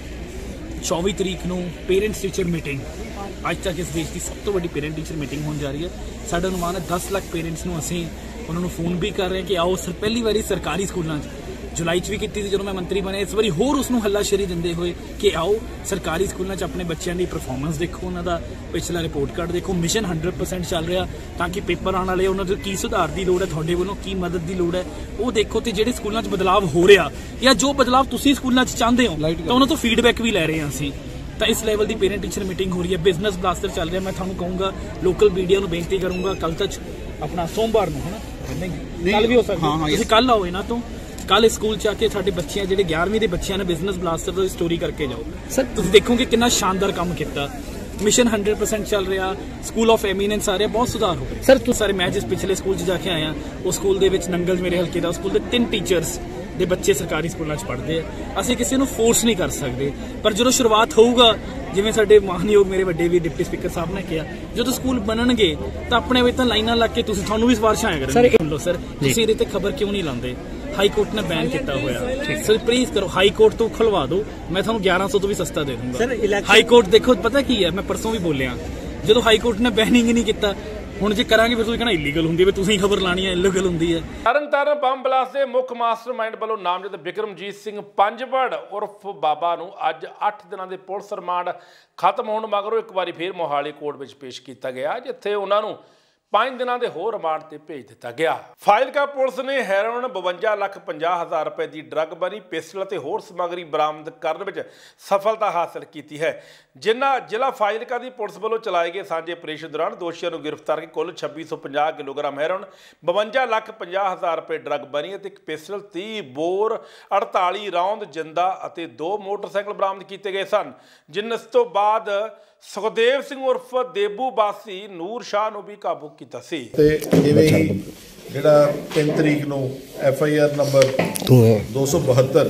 ਚੌਵੀ ਤਰੀਕ ਨੂੰ ਪੇਰੈਂਟਸ ਟੀਚਰ ਮੀਟਿੰਗ, ਅੱਜ ਤੱਕ ਇਸ ਦੇਸ਼ ਦੀ ਸਭ ਤੋਂ ਵੱਡੀ ਪੇਰੈਂਟ ਟੀਚਰ ਮੀਟਿੰਗ ਹੋਣ ਜਾ ਰਹੀ ਹੈ। ਸਾਡਾ ਅਨੁਮਾਨ ਹੈ ਦਸ ਲੱਖ ਪੇਰੈਂਟਸ ਨੂੰ ਅਸੀਂ ਉਹਨਾਂ ਨੂੰ ਫੋਨ ਵੀ ਕਰ ਰਹੇ ਕਿ ਆਓ ਸਰ ਪਹਿਲੀ ਵਾਰੀ ਸਰਕਾਰੀ ਸਕੂਲਾਂ 'ਚ, ਜੁਲਾਈ 'ਚ ਵੀ ਕੀਤੀ ਸੀ ਜਦੋਂ ਮੈਂ ਮੰਤਰੀ ਬਣਿਆ, ਇਸ ਵਾਰੀ ਹੋਰ ਉਸ ਨੂੰ ਹੱਲਾਸ਼ੇਰੀ ਦਿੰਦੇ ਹੋਏ ਕਿ ਆਓ ਸਰਕਾਰੀ ਸਕੂਲਾਂ 'ਚ ਆਪਣੇ ਬੱਚਿਆਂ ਦੀ ਪਰਫਾਰਮੈਂਸ ਦੇਖੋ, ਉਹਨਾਂ ਦਾ ਪਿਛਲਾ ਰਿਪੋਰਟ ਕਾਰਡ ਦੇਖੋ। ਮਿਸ਼ਨ ਹੰਡਰਡ ਪਰਸੈਂਟ ਚੱਲ ਰਿਹਾ ਤਾਂ ਕਿ ਪੇਪਰ ਆਉਣ ਵਾਲੇ ਉਹਨਾਂ ਦੇ ਕੀ ਸੁਧਾਰ ਦੀ ਲੋੜ ਹੈ, ਤੁਹਾਡੇ ਵੱਲੋਂ ਕੀ ਮਦਦ ਦੀ ਲੋੜ ਹੈ ਉਹ ਦੇਖੋ। ਤੇ ਜਿਹੜੇ ਸਕੂਲਾਂ 'ਚ ਬਦਲਾਵ ਹੋ ਰਿਹਾ ਜਾਂ ਜੋ ਬਦਲਾਵ ਤੁਸੀਂ ਸਕੂਲਾਂ 'ਚ ਚਾਹੁੰਦੇ ਹੋ ਤਾਂ ਉਹਨਾਂ ਤੋਂ ਫੀਡਬੈਕ ਵੀ ਲੈ ਰਹੇ ਹਾਂ ਅਸੀਂ। ਤਾਂ ਇਸ ਲੈਵਲ ਦੀ ਪੇਰੈਂਟ ਟੀਚਰ ਮੀਟਿੰਗ ਹੋ ਰਹੀ ਹੈ। ਬਿਜ਼ਨਸ ਬਲਾਸਟਰ ਚੱਲ ਰਿਹਾ। ਮੈਂ ਤੁਹਾਨੂੰ ਕਹੂੰਗਾ ਲੋਕਲ ਮੀਡੀਆ ਨੂੰ ਬੇਨਤੀ ਕਰੂੰਗਾ ਕੱਲ ਤੱਕ ਆਪਣਾ ਸੋਮਵਾਰ ਨੂੰ ਹੈ ਨਾ, ਕੱਲ ਵੀ ਹੋ ਸਕਦਾ, ਤੁਸੀਂ ਕੱਲ ਆਓ ਇਹਨਾਂ ਤੋਂ। ਕੱਲ ਇਸ ਸਕੂਲ 'ਚ ਆ ਕੇ ਸਾਡੇ ਬੱਚਿਆਂ ਜਿਹੜੇ ਗਿਆਰਵੀਂ ਦੇ ਬੱਚਿਆਂ ਨੇ ਬਿਜ਼ਨਸ ਬਲਾਸਟਰ ਦੀ ਸਟੋਰੀ ਕਰਕੇ ਜਾਓ। ਸਰ ਤੁਸੀਂ ਦੇਖੋਗੇ ਕਿੰਨਾ ਸ਼ਾਨਦਾਰ ਕੰਮ ਕੀਤਾ। ਮਿਸ਼ਨ ਹੰਡਰਡ ਪਰਸੈਂਟ ਚੱਲ ਰਿਹਾ, ਸਕੂਲ ਆਫ ਐਮੀਨੈਂਸ ਆ ਰਿਹਾ, ਬਹੁਤ ਸੁਧਾਰ ਹੋ ਰਿਹਾ। ਸਰ ਤੁਸੀਂ ਸਾਰੇ ਮੈਂ ਜਿਸ ਪਿਛਲੇ ਸਕੂਲ 'ਚ ਜਾ ਕੇ ਆਇਆ, ਉਹ ਸਕੂਲ ਦੇ ਵਿੱਚ ਨੰਗਲ ਮੇਰੇ ਹਲਕੇ ਦਾ ਸਕੂਲ ਦੇ ਤਿੰਨ ਟੀਚਰਸ ਦੇ ਬੱਚੇ ਸਰਕਾਰੀ ਸਕੂਲਾਂ 'ਚ ਪੜ੍ਹਦੇ ਆ। ਅਸੀਂ ਕਿਸੇ ਨੂੰ ਫੋਰਸ ਨਹੀਂ ਕਰ ਸਕਦੇ, ਪਰ ਜਦੋਂ ਸ਼ੁਰੂਆਤ ਹੋਊਗਾ, ਜਿਵੇਂ ਸਾਡੇ ਮਾਨਯੋਗ ਮੇਰੇ ਵੱਡੇ ਵੀ ਡਿਪਟੀ ਸਪੀਕਰ ਸਾਹਿਬ ਨੇ ਕਿਹਾ, ਜਦੋਂ ਸਕੂਲ ਬਣਨਗੇ ਤਾਂ ਆਪਣੇ ਵਿੱਚ ਤਾਂ ਲਾਈਨਾਂ ਲੱਗ ਕੇ ਤੁਸੀਂ ਤੁਹਾਨੂੰ ਵੀ ਸਿਫਾਰਿਸ਼ਾਂ ਆਇਆ ਕਰਨਗੇ। ਸੁਣ ਲਓ ਸਰ, ਤੁਸੀਂ ਇਹਦੇ ਤੇ ਖਬਰ ਕਿਉਂ ਨਹੀਂ ਲਾਉਂਦੇ? ਹਾਈ ਕੋਰਟ ਨੇ ਬੈਨ ਕੀਤਾ ਹੋਇਆ। ਸਰ ਪਲੀਜ਼ ਕਰੋ, ਹਾਈ ਕੋਰਟ ਤੋਂ ਖੁਲਵਾ ਦਿਓ, ਮੈਂ ਤੁਹਾਨੂੰ ਗਿਆਰਾਂ ਸੌ ਤੋਂ ਵੀ ਸਸਤਾ ਦੇ ਦੂੰਗਾ। ਹਾਈ ਕੋਰਟ ਦੇਖੋ ਪਤਾ ਕੀ ਹੈ, ਮੈਂ ਪਰਸੋਂ ਵੀ ਬੋਲਿਆ, ਜਦੋਂ ਹਾਈ ਕੋਰਟ ਨੇ ਬੈਨਿੰਗ ਹੀ ਨਹੀਂ ਕੀਤਾ, ਹੁਣ ਜੇ ਕਰਾਂਗੇ ਫਿਰ ਤੁਸੀਂ ਕਹਿਣਾ ਇਲੀਗਲ ਹੁੰਦੀ ਹੈ, ਵੀ ਤੁਸੀਂ ਖਬਰ ਲਾਣੀ ਹੈ ਇਲੀਗਲ ਹੁੰਦੀ ਹੈ। ਤਰਨਤਾਰਨ ਬੰਬ ਬਲਾਸਟ ਦੇ ਮੁੱਖ ਮਾਸਟਰਮਾਈਂਡ ਵੱਲੋਂ ਨਾਮਜ਼ਦ ਬਿਕਰਮਜੀਤ ਸਿੰਘ ਪੰਜਵੜ ਉਰਫ ਬਾਬਾ ਨੂੰ ਅੱਜ ਅੱਠ ਦਿਨਾਂ ਦੇ ਪੁਲਿਸ ਰਿਮਾਂਡ ਖਤਮ ਹੋਣ ਮਗਰੋਂ ਇੱਕ ਵਾਰੀ ਫੇਰ ਮੋਹਾਲੀ ਕੋਰਟ ਵਿੱਚ ਪੇਸ਼ ਕੀਤਾ ਗਿਆ, ਜਿੱਥੇ ਉਹਨਾਂ ਨੂੰ ਪੰਜ ਦਿਨਾਂ ਦੇ ਹੋਰ ਰਿਮਾਂਡ ਤੇ ਭੇਜ ਦਿੱਤਾ ਗਿਆ। ਫਾਜ਼ਿਲਕਾ ਪੁਲਿਸ ਨੇ ਹੈਰੋਇਨ ਬਵੰਜਾ ਲੱਖ ਪੰਜਾਹ ਹਜ਼ਾਰ ਰੁਪਏ ਦੀ ਡਰੱਗ ਬਣੀ ਪਿਸਟਲ ਅਤੇ ਹੋਰ ਸਮੱਗਰੀ ਬਰਾਮਦ ਕਰਨ ਵਿੱਚ ਸਫਲਤਾ ਹਾਸਲ ਕੀਤੀ ਹੈ, ਜਿਨ੍ਹਾਂ ਜ਼ਿਲ੍ਹਾ ਫਾਜ਼ਿਲਕਾ ਦੀ ਪੁਲਿਸ ਵੱਲੋਂ ਚਲਾਏ ਗਏ ਸਾਂਝੇ ਆਪਰੇਸ਼ਨ ਦੌਰਾਨ ਦੋਸ਼ੀਆਂ ਨੂੰ ਗ੍ਰਿਫਤਾਰ ਕਰਕੇ ਕੁੱਲ ਛੱਬੀ ਸੌ ਪੰਜਾਹ ਕਿਲੋਗ੍ਰਾਮ ਹੈਰੋਇਨ, ਬਵੰਜਾ ਲੱਖ ਪੰਜਾਹ ਹਜ਼ਾਰ ਰੁਪਏ ਡਰੱਗ ਬਣੀ ਅਤੇ ਇੱਕ ਪਿਸਟਲ, ਤੀਹ ਬੋਰ, ਅੜਤਾਲੀ ਰੌਂਦ ਜਿੰਦਾ ਅਤੇ ਦੋ ਮੋਟਰਸਾਈਕਲ ਬਰਾਮਦ ਕੀਤੇ ਗਏ ਸਨ। ਜਿਸ ਤੋਂ ਬਾਅਦ ਸੁਖਦੇਵ ਸਿੰਘ ਉਰਫ ਦੇਬੂ ਵਾਸੀ ਨੂਰ ਸ਼ਾਹ ਨੂੰ ਵੀ ਕਾਬੂ ਕੀਤਾ ਸੀ। ਤੇ ਇਵੇਂ ਹੀ ਜਿਹੜਾ ਤਿੰਨ ਤਰੀਕ ਨੂੰ ਐਫ ਆਈ ਆਰ ਨੰਬਰ ਦੋ ਸੌ ਬਹੱਤਰ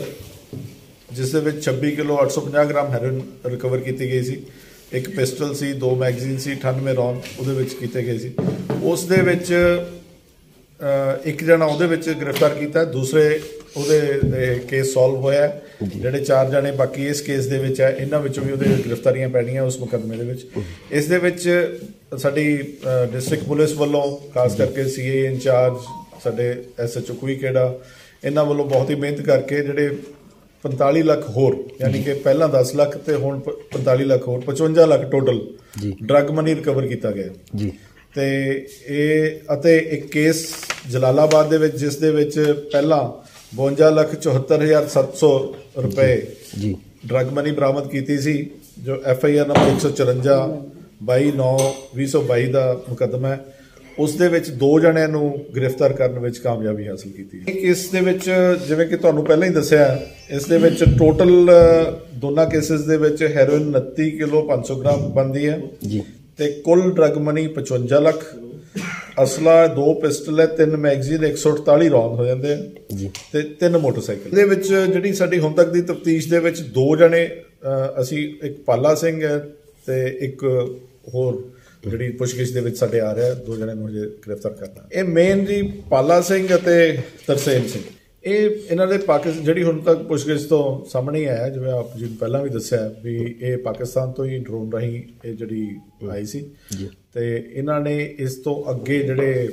ਜਿਸ ਦੇ ਵਿੱਚ ਛੱਬੀ ਕਿਲੋ ਅੱਠ ਸੌ ਪੰਜਾਹ ਗ੍ਰਾਮ ਹੈਰੋਇਨ ਰਿਕਵਰ ਕੀਤੀ ਗਈ ਸੀ, ਇੱਕ ਪਿਸਟਲ ਸੀ, ਦੋ ਮੈਗਜ਼ੀਨ ਸੀ, ਅਠਾਨਵੇਂ ਰੌਂਦ ਉਹਦੇ ਵਿੱਚ ਕੀਤੇ ਗਏ ਸੀ। ਉਸ ਦੇ ਵਿੱਚ ਇੱਕ ਜਣਾ ਉਹਦੇ ਵਿੱਚ ਗ੍ਰਿਫਤਾਰ ਕੀਤਾ, ਦੂਸਰੇ ਉਹਦੇ ਕੇਸ ਸੋਲਵ ਹੋਇਆ। ਜਿਹੜੇ ਚਾਰ ਜਣੇ ਬਾਕੀ ਇਸ ਕੇਸ ਦੇ ਵਿੱਚ ਹੈ, ਇਹਨਾਂ ਵਿੱਚੋਂ ਵੀ ਉਹਦੇ ਗ੍ਰਿਫਤਾਰੀਆਂ ਪੈਣੀਆਂ ਉਸ ਮੁਕੱਦਮੇ ਦੇ ਵਿੱਚ। ਇਸ ਦੇ ਵਿੱਚ ਸਾਡੀ ਡਿਸਟ੍ਰਿਕਟ ਪੁਲਿਸ ਵੱਲੋਂ ਖਾਸ ਕਰਕੇ ਸੀ ਏ ਇੰਚਾਰਜ ਸਾਡੇ ਐਸ ਐਚ ਓ ਕੁਈਕੇੜਾ, ਇਹਨਾਂ ਵੱਲੋਂ ਬਹੁਤ ਹੀ ਮਿਹਨਤ ਕਰਕੇ ਜਿਹੜੇ ਪੰਤਾਲੀ ਲੱਖ ਹੋਰ, ਯਾਨੀ ਕਿ ਪਹਿਲਾਂ ਦਸ ਲੱਖ ਤੇ ਹੁਣ ਪੰਤਾਲੀ ਲੱਖ ਹੋਰ ਪਚਵੰਜਾ lakh total drug money recover ਕੀਤਾ ਗਿਆ ਜੀ। ਤੇ ਇਹ ਅਤੇ ਇੱਕ ਕੇਸ ਜਲਾਲਾਬਾਦ ਦੇ ਵਿੱਚ ਜਿਸ ਦੇ ਵਿੱਚ ਪਹਿਲਾਂ ਬਵੰਜਾ ਲੱਖ ਚੌਹੱਤਰ ਹਜ਼ਾਰ ਸੱਤ ਸੌ ਰੁਪਏ ਜੀ ਡਰੱਗ ਮਨੀ ਬਰਾਮਦ ਕੀਤੀ ਸੀ, ਜੋ ਐਫ ਆਈ ਆਰ ਨੰਬਰ ਇੱਕ ਸੌ ਚੁਰੰਜਾ ਬਾਈ ਨੌ ਵੀਹ ਸੌ ਬਾਈ ਦਾ ਮੁਕੱਦਮਾ ਹੈ। ਉਸ ਦੇ ਵਿੱਚ ਦੋ ਜਣਿਆਂ ਨੂੰ ਗ੍ਰਿਫਤਾਰ ਕਰਨ ਵਿੱਚ ਕਾਮਯਾਬੀ ਹਾਸਲ ਕੀਤੀ ਹੈ। ਇਸ ਦੇ ਵਿੱਚ ਜਿਵੇਂ ਕਿ ਤੁਹਾਨੂੰ ਪਹਿਲਾਂ ਹੀ ਦੱਸਿਆ, ਇਸ ਦੇ ਵਿੱਚ ਟੋਟਲ ਦੋਨਾਂ ਕੇਸਿਸ ਦੇ ਵਿੱਚ ਹੈਰੋਇਨ ਉਨੱਤੀ ਕਿਲੋ ਪੰਜ ਸੌ ਗ੍ਰਾਮ ਬਣਦੀ ਹੈ ਜੀ, ਤੇ ਕੁੱਲ ਡਰੱਗ ਮਨੀ ਪਚਵੰਜਾ ਲੱਖ, ਅਸਲਾ ਦੋ ਪਿਸਟਲ ਹੈ, ਤਿੰਨ ਮੈਗਜ਼ੀਨ, ਇੱਕ ਸੌ ਅਠਤਾਲੀ ਰੌਂਦ ਹੋ ਜਾਂਦੇ ਆ ਜੀ, ਤੇ ਤਿੰਨ ਮੋਟਰਸਾਈਕਲ। ਇਹਦੇ ਵਿੱਚ ਜਿਹੜੀ ਸਾਡੀ ਹੁਣ ਤੱਕ ਦੀ ਤਫਤੀਸ਼ ਦੇ ਵਿੱਚ ਦੋ ਜਣੇ ਅਸੀਂ, ਇੱਕ ਪਾਲਾ ਸਿੰਘ ਹੈ ਤੇ ਇੱਕ ਹੋਰ ਜਿਹੜੀ ਪੁੱਛਗਿੱਛ ਦੇ ਵਿੱਚ ਸਾਡੇ ਆ ਰਿਹਾ, ਦੋ ਜਣੇ ਨੂੰ ਹਜੇ ਗ੍ਰਿਫਤਾਰ ਕਰਨਾ। ਇਹ ਮੇਨ ਜੀ ਪਾਲਾ ਸਿੰਘ ਅਤੇ ਤਰਸੇਮ ਸਿੰਘ, ਇਹ ਇਹਨਾਂ ਦੇ ਪਾਕਿਸਤਾਨ ਜਿਹੜੀ ਹੁਣ ਤੱਕ ਪੁੱਛਗਿੱਛ ਤੋਂ ਸਾਹਮਣੇ ਆਇਆ, ਜਿਵੇਂ ਆਪ ਜੀ ਪਹਿਲਾਂ ਵੀ ਦੱਸਿਆ ਵੀ ਇਹ ਪਾਕਿਸਤਾਨ ਤੋਂ ਹੀ ਡਰੋਨ ਰਾਹੀਂ ਇਹ ਜਿਹੜੀ ਆਈ ਸੀ, ਤੇ ਇਹਨਾਂ ਨੇ ਇਸ ਤੋਂ ਅੱਗੇ ਜਿਹੜੇ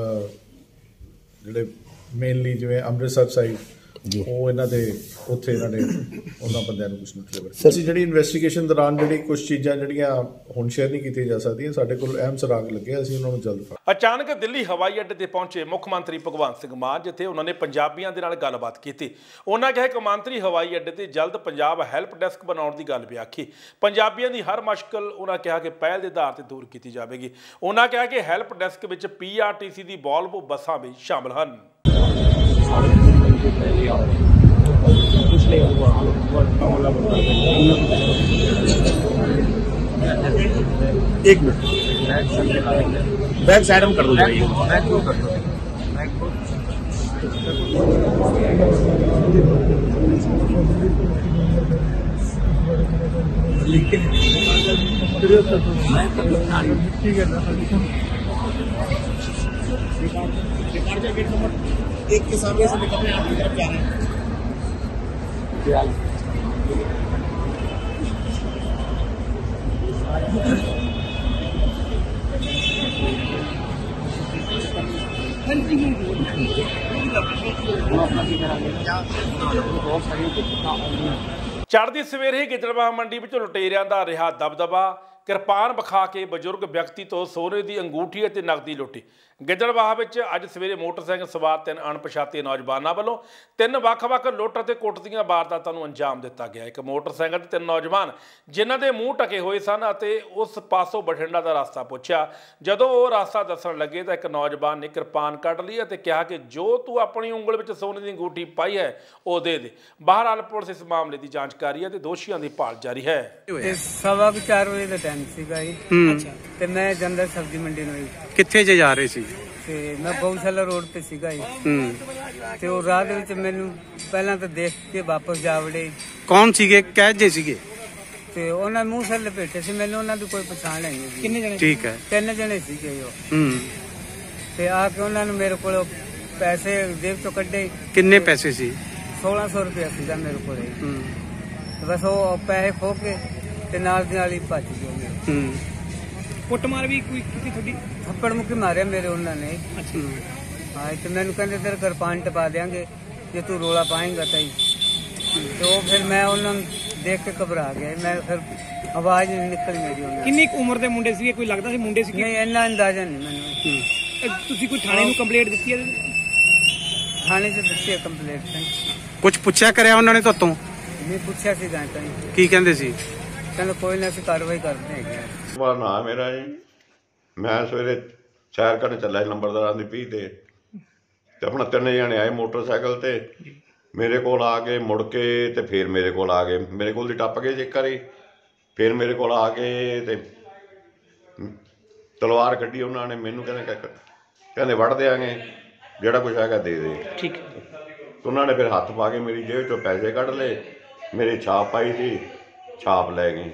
ਜਿਹੜੇ ਮੇਨਲੀ ਜਿਵੇਂ ਅੰਮ੍ਰਿਤਸਰ ਸਾਈਡ ਉਹ ਇਹਨਾਂ ਦੇ ਉੱਥੇ ਇਹਨਾਂ ਨੇ ਉਹਨਾਂ ਬੰਦਿਆਂ ਨੂੰ ਕੁਝ ਨਿਕਲੇ। ਅਸੀਂ ਜਿਹੜੀ ਇਨਵੈਸਟੀਗੇਸ਼ਨ ਦੌਰਾਨ ਜਿਹੜੀ ਕੁਝ ਚੀਜ਼ਾਂ ਜਿਹੜੀਆਂ ਹੁਣ ਸ਼ੇਅਰ ਨਹੀਂ ਕੀਤੀਆਂ ਜਾ ਸਕਦੀਆਂ, ਸਾਡੇ ਕੋਲ ਅਹਿਮ ਸੁਰਾਗ ਲੱਗੇ, ਅਸੀਂ ਉਹਨਾਂ ਨੂੰ ਜਲਦ ਫੜ। ਅਚਾਨਕ ਦਿੱਲੀ ਹਵਾਈ ਅੱਡੇ ਤੇ ਪਹੁੰਚੇ ਮੁੱਖ ਮੰਤਰੀ ਭਗਵੰਤ ਸਿੰਘ ਮਾਨ, ਜਿੱਥੇ ਉਹਨਾਂ ਨੇ ਪੰਜਾਬੀਆਂ ਦੇ ਨਾਲ ਗੱਲਬਾਤ ਕੀਤੀ। ਉਹਨਾਂ ਕਿਹਾ ਕਿ ਮੰਤਰੀ ਹਵਾਈ ਅੱਡੇ ਤੇ ਜਲਦ ਪੰਜਾਬ ਹੈਲਪ ਡੈਸਕ ਬਣਾਉਣ ਦੀ ਗੱਲ ਵੀ ਆਖੀ। ਪੰਜਾਬੀਆਂ ਦੀ ਹਰ ਮੁਸ਼ਕਲ ਉਹਨਾਂ ਕਿਹਾ ਕਿ ਪਹਿਲ ਦੇ ਆਧਾਰ ਤੇ ਦੂਰ ਕੀਤੀ ਜਾਵੇਗੀ। ਉਹਨਾਂ ਕਿਹਾ ਕਿ ਹੈਲਪ ਡੈਸਕ ਵਿੱਚ ਪੀ ਆਰ ਟੀ ਸੀ ਦੀ ਵੋਲਵੋ ਬੱਸਾਂ ਵੀ ਸ਼ਾਮਲ ਹਨ। एक मिनट बैक साइड में कर दो, बैक को कर दो, बैक को लिख के मैं ठीक है ना, रिकॉर्ड का गेट नंबर एक के सामने से निकलने आपकी तरफ जा रहे हैं। ਚੜ੍ਹਦੀ ਸਵੇਰੇ ਗਿੱਦੜਬਾਹਾ ਮੰਡੀ ਵਿੱਚ ਲੁਟੇਰਿਆਂ ਦਾ ਰਿਹਾ ਦਬਦਬਾ। ਕਿਰਪਾਨ ਵਿਖਾ ਕੇ ਬਜ਼ੁਰਗ ਵਿਅਕਤੀ ਤੋਂ ਸੋਨੇ ਦੀ ਅੰਗੂਠੀ ਅਤੇ ਨਕਦੀ ਲੁੱਟੀ। ਗਿੱਦੜਬਾਹਾ ਵਿੱਚ ਅੱਜ ਸਵੇਰੇ ਮੋਟਰਸਾਈਕਲ ਸਵਾਰ ਤਿੰਨ ਅਣਪਛਾਤੇ ਨੌਜਵਾਨਾਂ ਵੱਲੋਂ ਤਿੰਨ ਵੱਖ-ਵੱਖ ਲੁੱਟ ਅਤੇ ਕੁੱਟ ਦੀਆਂ ਵਾਰਦਾਤਾਂ ਨੂੰ ਅੰਜਾਮ ਦਿੱਤਾ ਗਿਆ। ਇੱਕ ਮੋਟਰਸਾਈਕਲ ਤੇ ਤਿੰਨ ਨੌਜਵਾਨ ਜਿਨ੍ਹਾਂ ਦੇ ਮੂੰਹ ਢਕੇ ਹੋਏ ਸਨ ਅਤੇ ਉਸ ਪਾਸੋਂ ਬਠਿੰਡਾ ਦਾ ਰਸਤਾ ਪੁੱਛਿਆ। ਜਦੋਂ ਉਹ ਰਸਤਾ ਦੱਸਣ ਲੱਗੇ ਤਾਂ ਇੱਕ ਨੌਜਵਾਨ ਨੇ ਕਿਰਪਾਨ ਕੱਢ ਲਈ ਅਤੇ ਕਿਹਾ ਕਿ ਜੋ ਤੂੰ ਆਪਣੀ ਉਂਗਲ ਵਿੱਚ ਸੋਨੇ ਦੀ ਅੰਗੂਠੀ ਪਾਈ ਹੈ ਉਹ ਦੇ ਦੇ। ਬਹਰਾਲ ਪੁਲਿਸ ਇਸ ਮਾਮਲੇ ਦੀ ਜਾਂਚ ਕਰ ਰਹੀ ਹੈ ਤੇ ਦੋਸ਼ੀਆਂ ਦੀ ਭਾਲ ਜਾਰੀ ਹੈ। ਸਵਾ ਚਾਰ ਵਜੇ ਦਾ ਟਾਈਮ ਸੀਗਾ ਜੀ, ਤੇ ਮੈਂ ਜਾਂਦਾ ਸਬਜ਼ੀ ਮੰਡੀ ਨੂੰ। ਕਿੱਥੇ ਜੇ ਜਾ ਰਹੇ ਸੀ? ਤੇ ਮੈਂ ਗਊਸ਼ਾਲਾ ਰੋਡ ਤੇ ਸੀਗਾ ਜੀ, ਤੇ ਉਹ ਰਾਹ ਦੇ ਵਿੱਚ ਮੈਨੂੰ ਪਹਿਲਾਂ ਤਾਂ ਦੇਖ ਕੇ ਵਾਪਸ ਜਾ ਵੜੇ। ਕੌਣ ਸੀਗੇ, ਕਹਿ ਜੇ ਸੀਗੇ? ਤੇ ਉਹਨਾਂ ਮੂੰਹ ਸਿਰ ਲਪੇਟੇ ਸੀ, ਮੈਨੂੰ ਉਹਨਾਂ ਦੀ ਕੋਈ ਪਛਾਣ ਨਹੀਂ ਸੀ। ਕਿੰਨੇ ਜਣੇ? ਠੀਕ ਹੈ, ਤਿੰਨ ਜਣੇ ਸੀਗੇ ਉਹ। ਤੇ ਆ ਕੇ ਉਹਨਾਂ ਨੂੰ ਮੇਰੇ ਕੋਲ ਪੈਸੇ ਜੇਬ ਚੋਂ ਕੱਢੇ। ਕਿੰਨੇ ਪੈਸੇ ਸੀ? ਸੋਲਾਂ ਸੌ ਰੁਪਇਆ ਸੀਗਾ ਮੇਰੇ ਕੋਲ। ਬਸ ਉਹ ਪੈਸੇ ਖੋ ਕੇ ਤੇ ਨਾਲ ਦੀ ਨਾਲ ਹੀ ਭੱਜ ਗਏ। ਕੁੱਟਮਾਰ ਵੀ ਕੋਈ ਕੀਤੀ ਤੁਹਾਡੀ? ਥੱਪੜ ਮੁੱਕੀ ਮਾਰਿਆ ਮੇਰੇ ਉਹਨਾਂ ਨੇ। ਹਾਂ, ਤੇ ਮੈਨੂੰ ਕਹਿੰਦੇ ਤੇਰੇ ਕਿਰਪਾਨ ਟਪਾ ਦਿਆਂਗੇ ਜੇ ਤੂੰ ਰੋਲਾ ਪਾਏਂਗਾ ਤਾਂ ਹੀ। ਤੇ ਉਹ ਫਿਰ ਮੈਂ ਉਹਨਾਂ ਨੂੰ ਦੇਖ ਕੇ ਘਬਰਾ ਗਿਆ। ਮੈਂ ਫਿਰ ਆਵਾਜ਼ ਨਹੀਂ ਨਿਕਲੀ ਮੇਰੀ ਉਹਨਾਂ। ਕਿੰਨੀ ਉਮਰ ਦੇ ਮੁੰਡੇ ਸੀਗੇ? ਕੋਈ ਲੱਗਦਾ ਸੀ ਮੁੰਡੇ ਸੀ? ਨਹੀਂ, ਇੰਨਾ ਅੰਦਾਜ਼ਾ ਨਹੀਂ ਮੈਨੂੰ। ਤੁਸੀਂ ਕੋਈ ਥਾਣੇ ਨੂੰ ਕੰਪਲੇਂਟ ਦਿੱਤੀ ਹੈ? ਥਾਣੇ 'ਚ ਦਿੱਤੀ ਹੈ ਕੰਪਲੇਂਟ। ਕੁਝ ਪੁੱਛਿਆ ਕਰਿਆ ਉਹਨਾਂ ਨੇ ਤੁਹਾਤੋਂ? ਨਹੀਂ ਪੁੱਛਿਆ ਸੀ ਜਾਂ ਤਾਂ। ਕੀ ਕਹਿੰਦੇ ਸੀ? ਕਹਿੰਦੇ ਕੋਈ ਨਾ ਅਸੀਂ ਕਾਰਵਾਈ ਕਰਦੇ ਹੈਗੇ। ਮੇਰਾ ਨਾਮ ਮੇਰਾ ਜੀ, ਮੈਂ ਸਵੇਰੇ ਸੈਰ ਕਰਨ ਚੱਲਿਆ ਨੰਬਰਦਾਰਾਂ ਦੀ ਪੀਹ ਤੇ ਤੇ ਆਪਣਾ ਤਿੰਨ ਜਣੇ ਆਏ ਮੋਟਰਸਾਈਕਲ ਤੇ ਮੇਰੇ ਕੋਲ ਆ ਕੇ, ਮੁੜ ਕੇ ਤੇ ਫਿਰ ਮੇਰੇ ਕੋਲ ਆ ਗਏ। ਮੇਰੇ ਕੋਲ ਦੀ ਟੱਪ ਗਏ ਜੇ ਕਰੀ, ਫਿਰ ਮੇਰੇ ਕੋਲ ਆ ਕੇ ਤੇ ਤਲਵਾਰ ਕੱਢੀ ਉਹਨਾਂ ਨੇ। ਮੈਨੂੰ ਕਹਿੰਦੇ ਕਹਿੰਦੇ ਵੜ ਦਿਆਂਗੇ, ਜਿਹੜਾ ਕੁਛ ਹੈਗਾ ਦੇ ਦੇ। ਠੀਕ। ਉਹਨਾਂ ਨੇ ਫਿਰ ਹੱਥ ਪਾ ਕੇ ਮੇਰੀ ਜੇਬ ਚੋਂ ਪੈਸੇ ਕੱਢ ਲਏ, ਮੇਰੀ ਛਾਪ ਪਾਈ ਸੀ, ਛਾਪ ਲੈ ਗਏ।